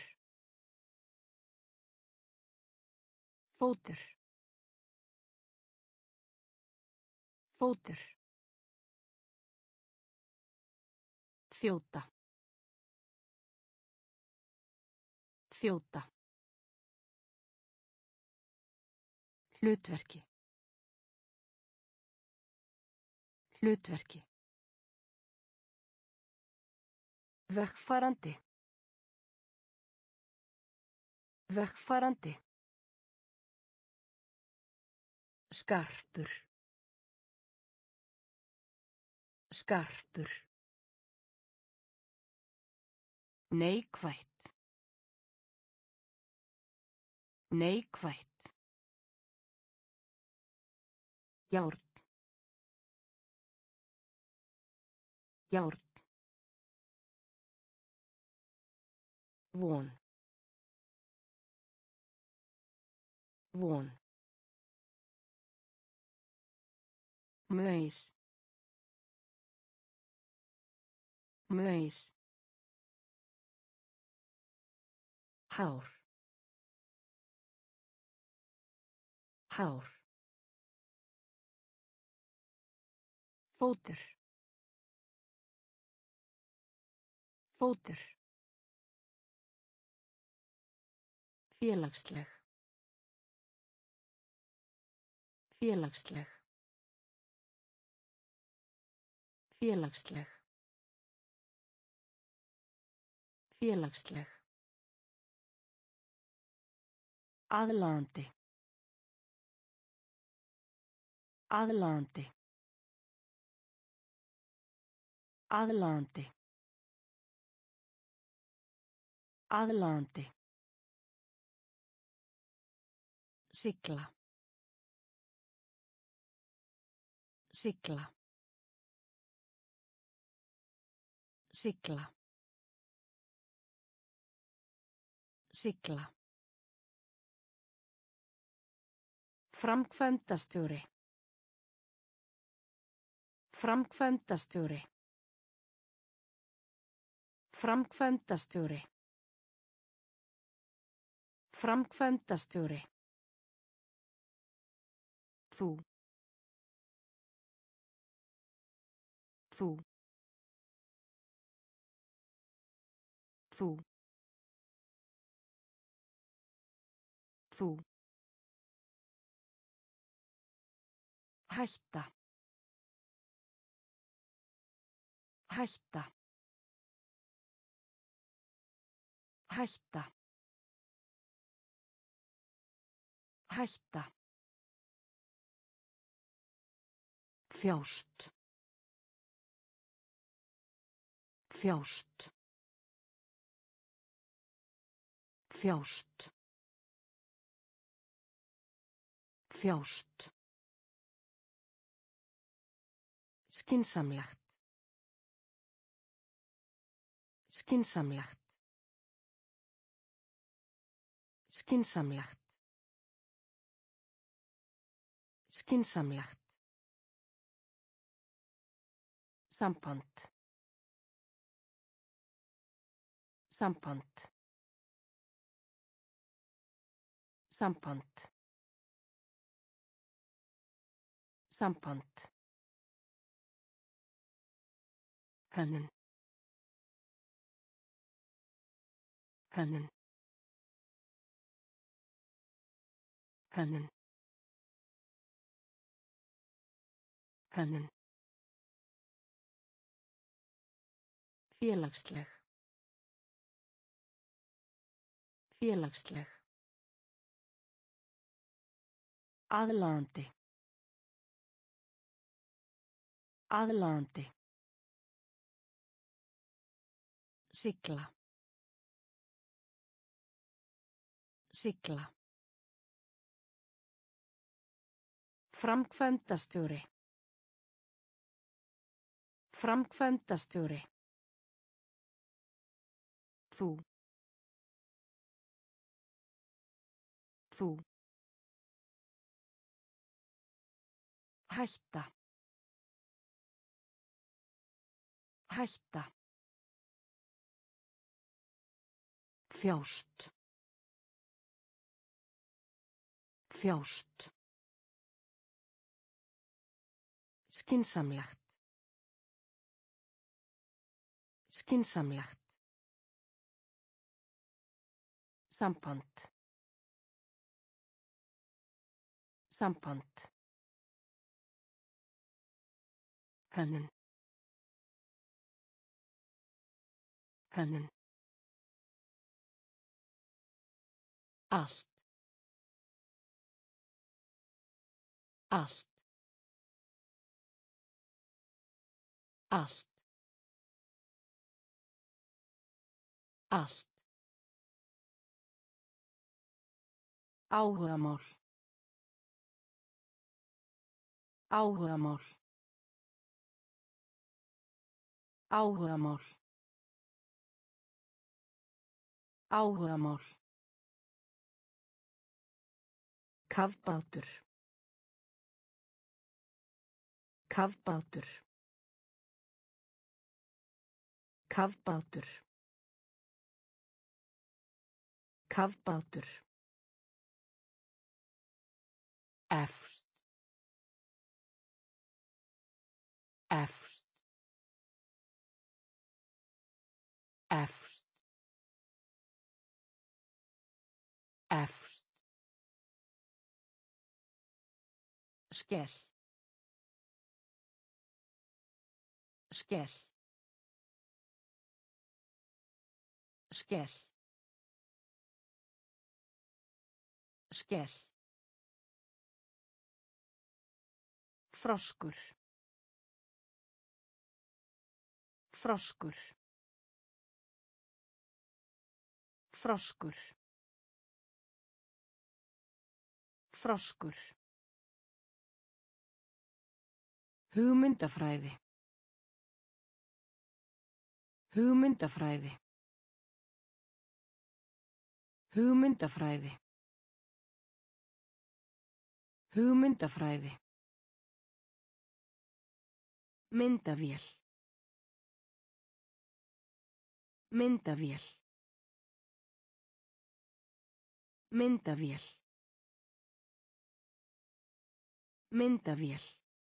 [SPEAKER 1] Fótur. Fótur. Þjóta. Þjóta. Hlutverki. Hlutverki. Vegfarandi. Vegfarandi. Skarpur. Skarpur. Neikvætt. Neikvætt. Járn. Járn. Von. Von. Maur. Maur. Hár. Hár. Fótur. Fótur. Félagsleg. Félagsleg. Félagsleg. Félagsleg. Aðlaðandi. Aðlaðandi. Aðlaðandi. Aðlaðandi. Sigla. Sigla. Sigla. Sigla. Framkvæmdastjóri. Framkvæmdastjóri. Framkvæmdastjóri. Framkvæmdastjóri. Þú. Þú. Þú. Þú. Hætta. Hætta. Hætta. Hætta. Þjást. Þjást. Þjást. Þjást. Skynsamlegt. Skynsamlegt. Skynsamlegt. Skynsamlegt. Samband. Samband. Samband. Samband. Hönnun. Hönnun. Hönnun. Hönnun. Félagsleg. Félagsleg. Aðlaðandi. Aðlaðandi. Sigla. Sigla. Framkvæmdastjóri. Framkvæmdastjóri. Þú. Þú. Hætta. Hætta. Þjást. Þjást. Skynsamlegt. Skynsamlegt. Samband. Samband. Hönnun. Hönnun. Allt. Allt. Allt. Allt. Áhugamál. Áhugamál. Áhugamál. Áhugamál. Kafbátur. Kafbátur. Kafbátur. Kafbátur. Efst. Efst. Efst. Efst. Skell. Skell. Skell. Skell. Froskur. Froskur. Froskur. Froskur. Hugmyndafræði. Hugmyndafræði. Hugmyndafræði. Hugmyndafræði. Myndavél. Myndavél. Myndavél. Myndavél.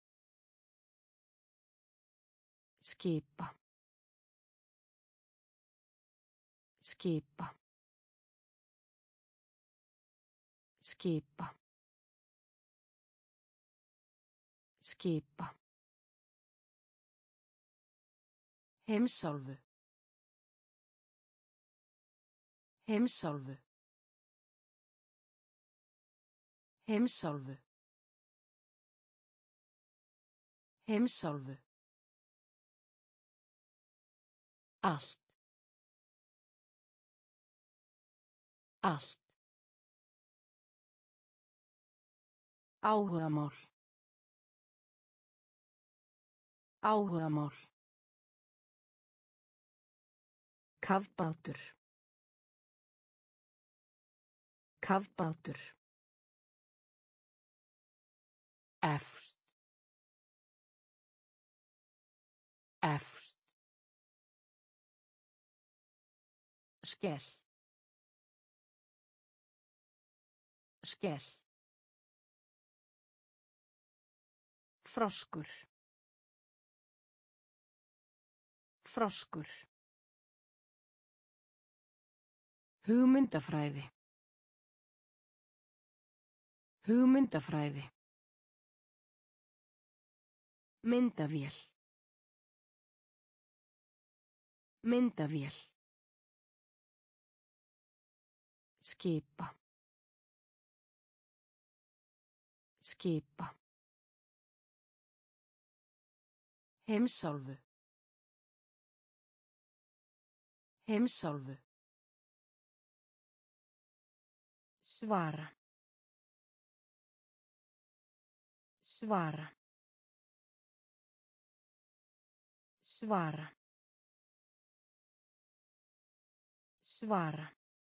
[SPEAKER 1] Skipa. Skipa. Skipa. Skipa. Heimsálfu. Heimsálfu. Heimsálfu. Heimsálfu. Allt. Allt. Áhugamál. Áhugamál. Kafbátur. Kafbátur. Efst. Efst. Skell. Skell. Froskur. Froskur. Hugmyndafræði. Hugmyndafræði. Myndavél. Myndavél. Skipa. Skipa. Heimsálfu. Heimsálfu. Svara. Svara. Svara. Svara.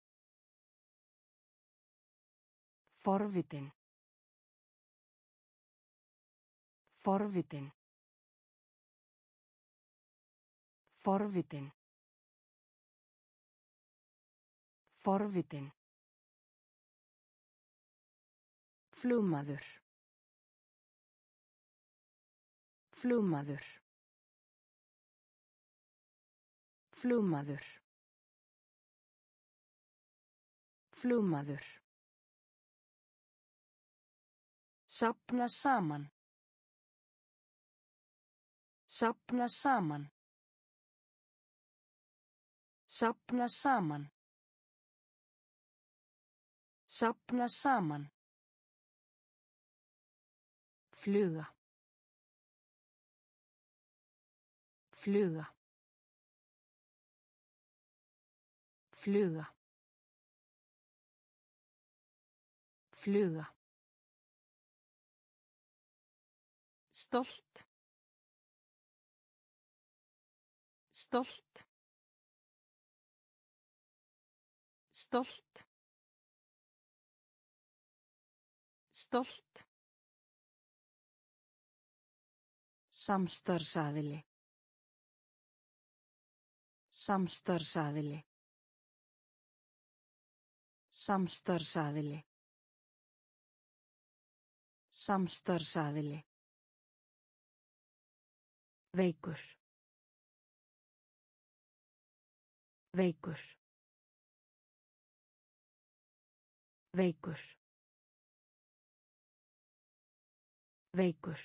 [SPEAKER 1] Forvitin. Forvitin. Forvitin. Forvitin. Flugmaður. Flugmaður. Flugmaður. Flugmaður. Safna saman. Safna saman. Safna saman. Safna saman. Fluga. Fluga. Fluga. Fluga. Stolt. Stolt. Stolt. Stolt. Samstarfsaðili. Samstarfsaðili. Samstarfsaðili. Samstarfsaðili. Veikur. Veikur. Veikur. Veikur.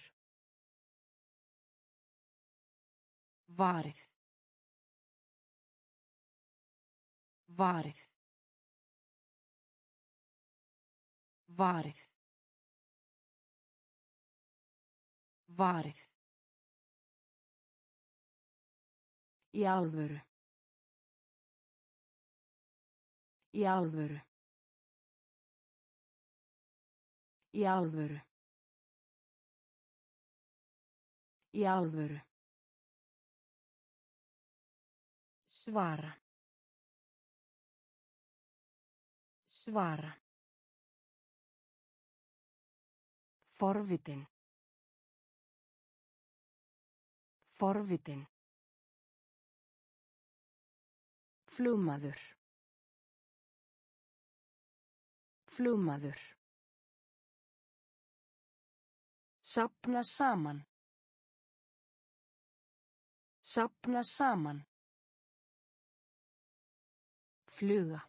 [SPEAKER 1] Varið. Varið. Varið. Varið. Í alvöru. Í alvöru. Í alvöru. Í alvöru. Svara. Svara. Forvitin. Forvitin. Flugmaður. Flugmaður. Safna saman. Safna saman. Fluga.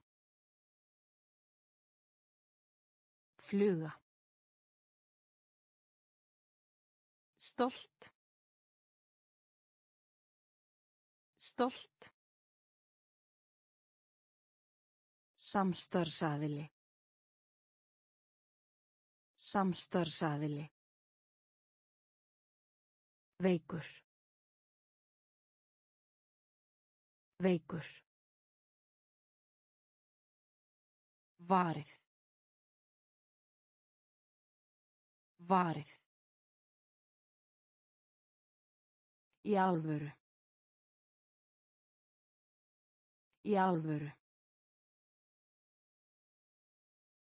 [SPEAKER 1] Fluga. Stolt. Stolt. Samstarfsaðili. Samstarfsaðili. Veikur. Veikur. Varið. Varið. Í alvöru. Í alvöru.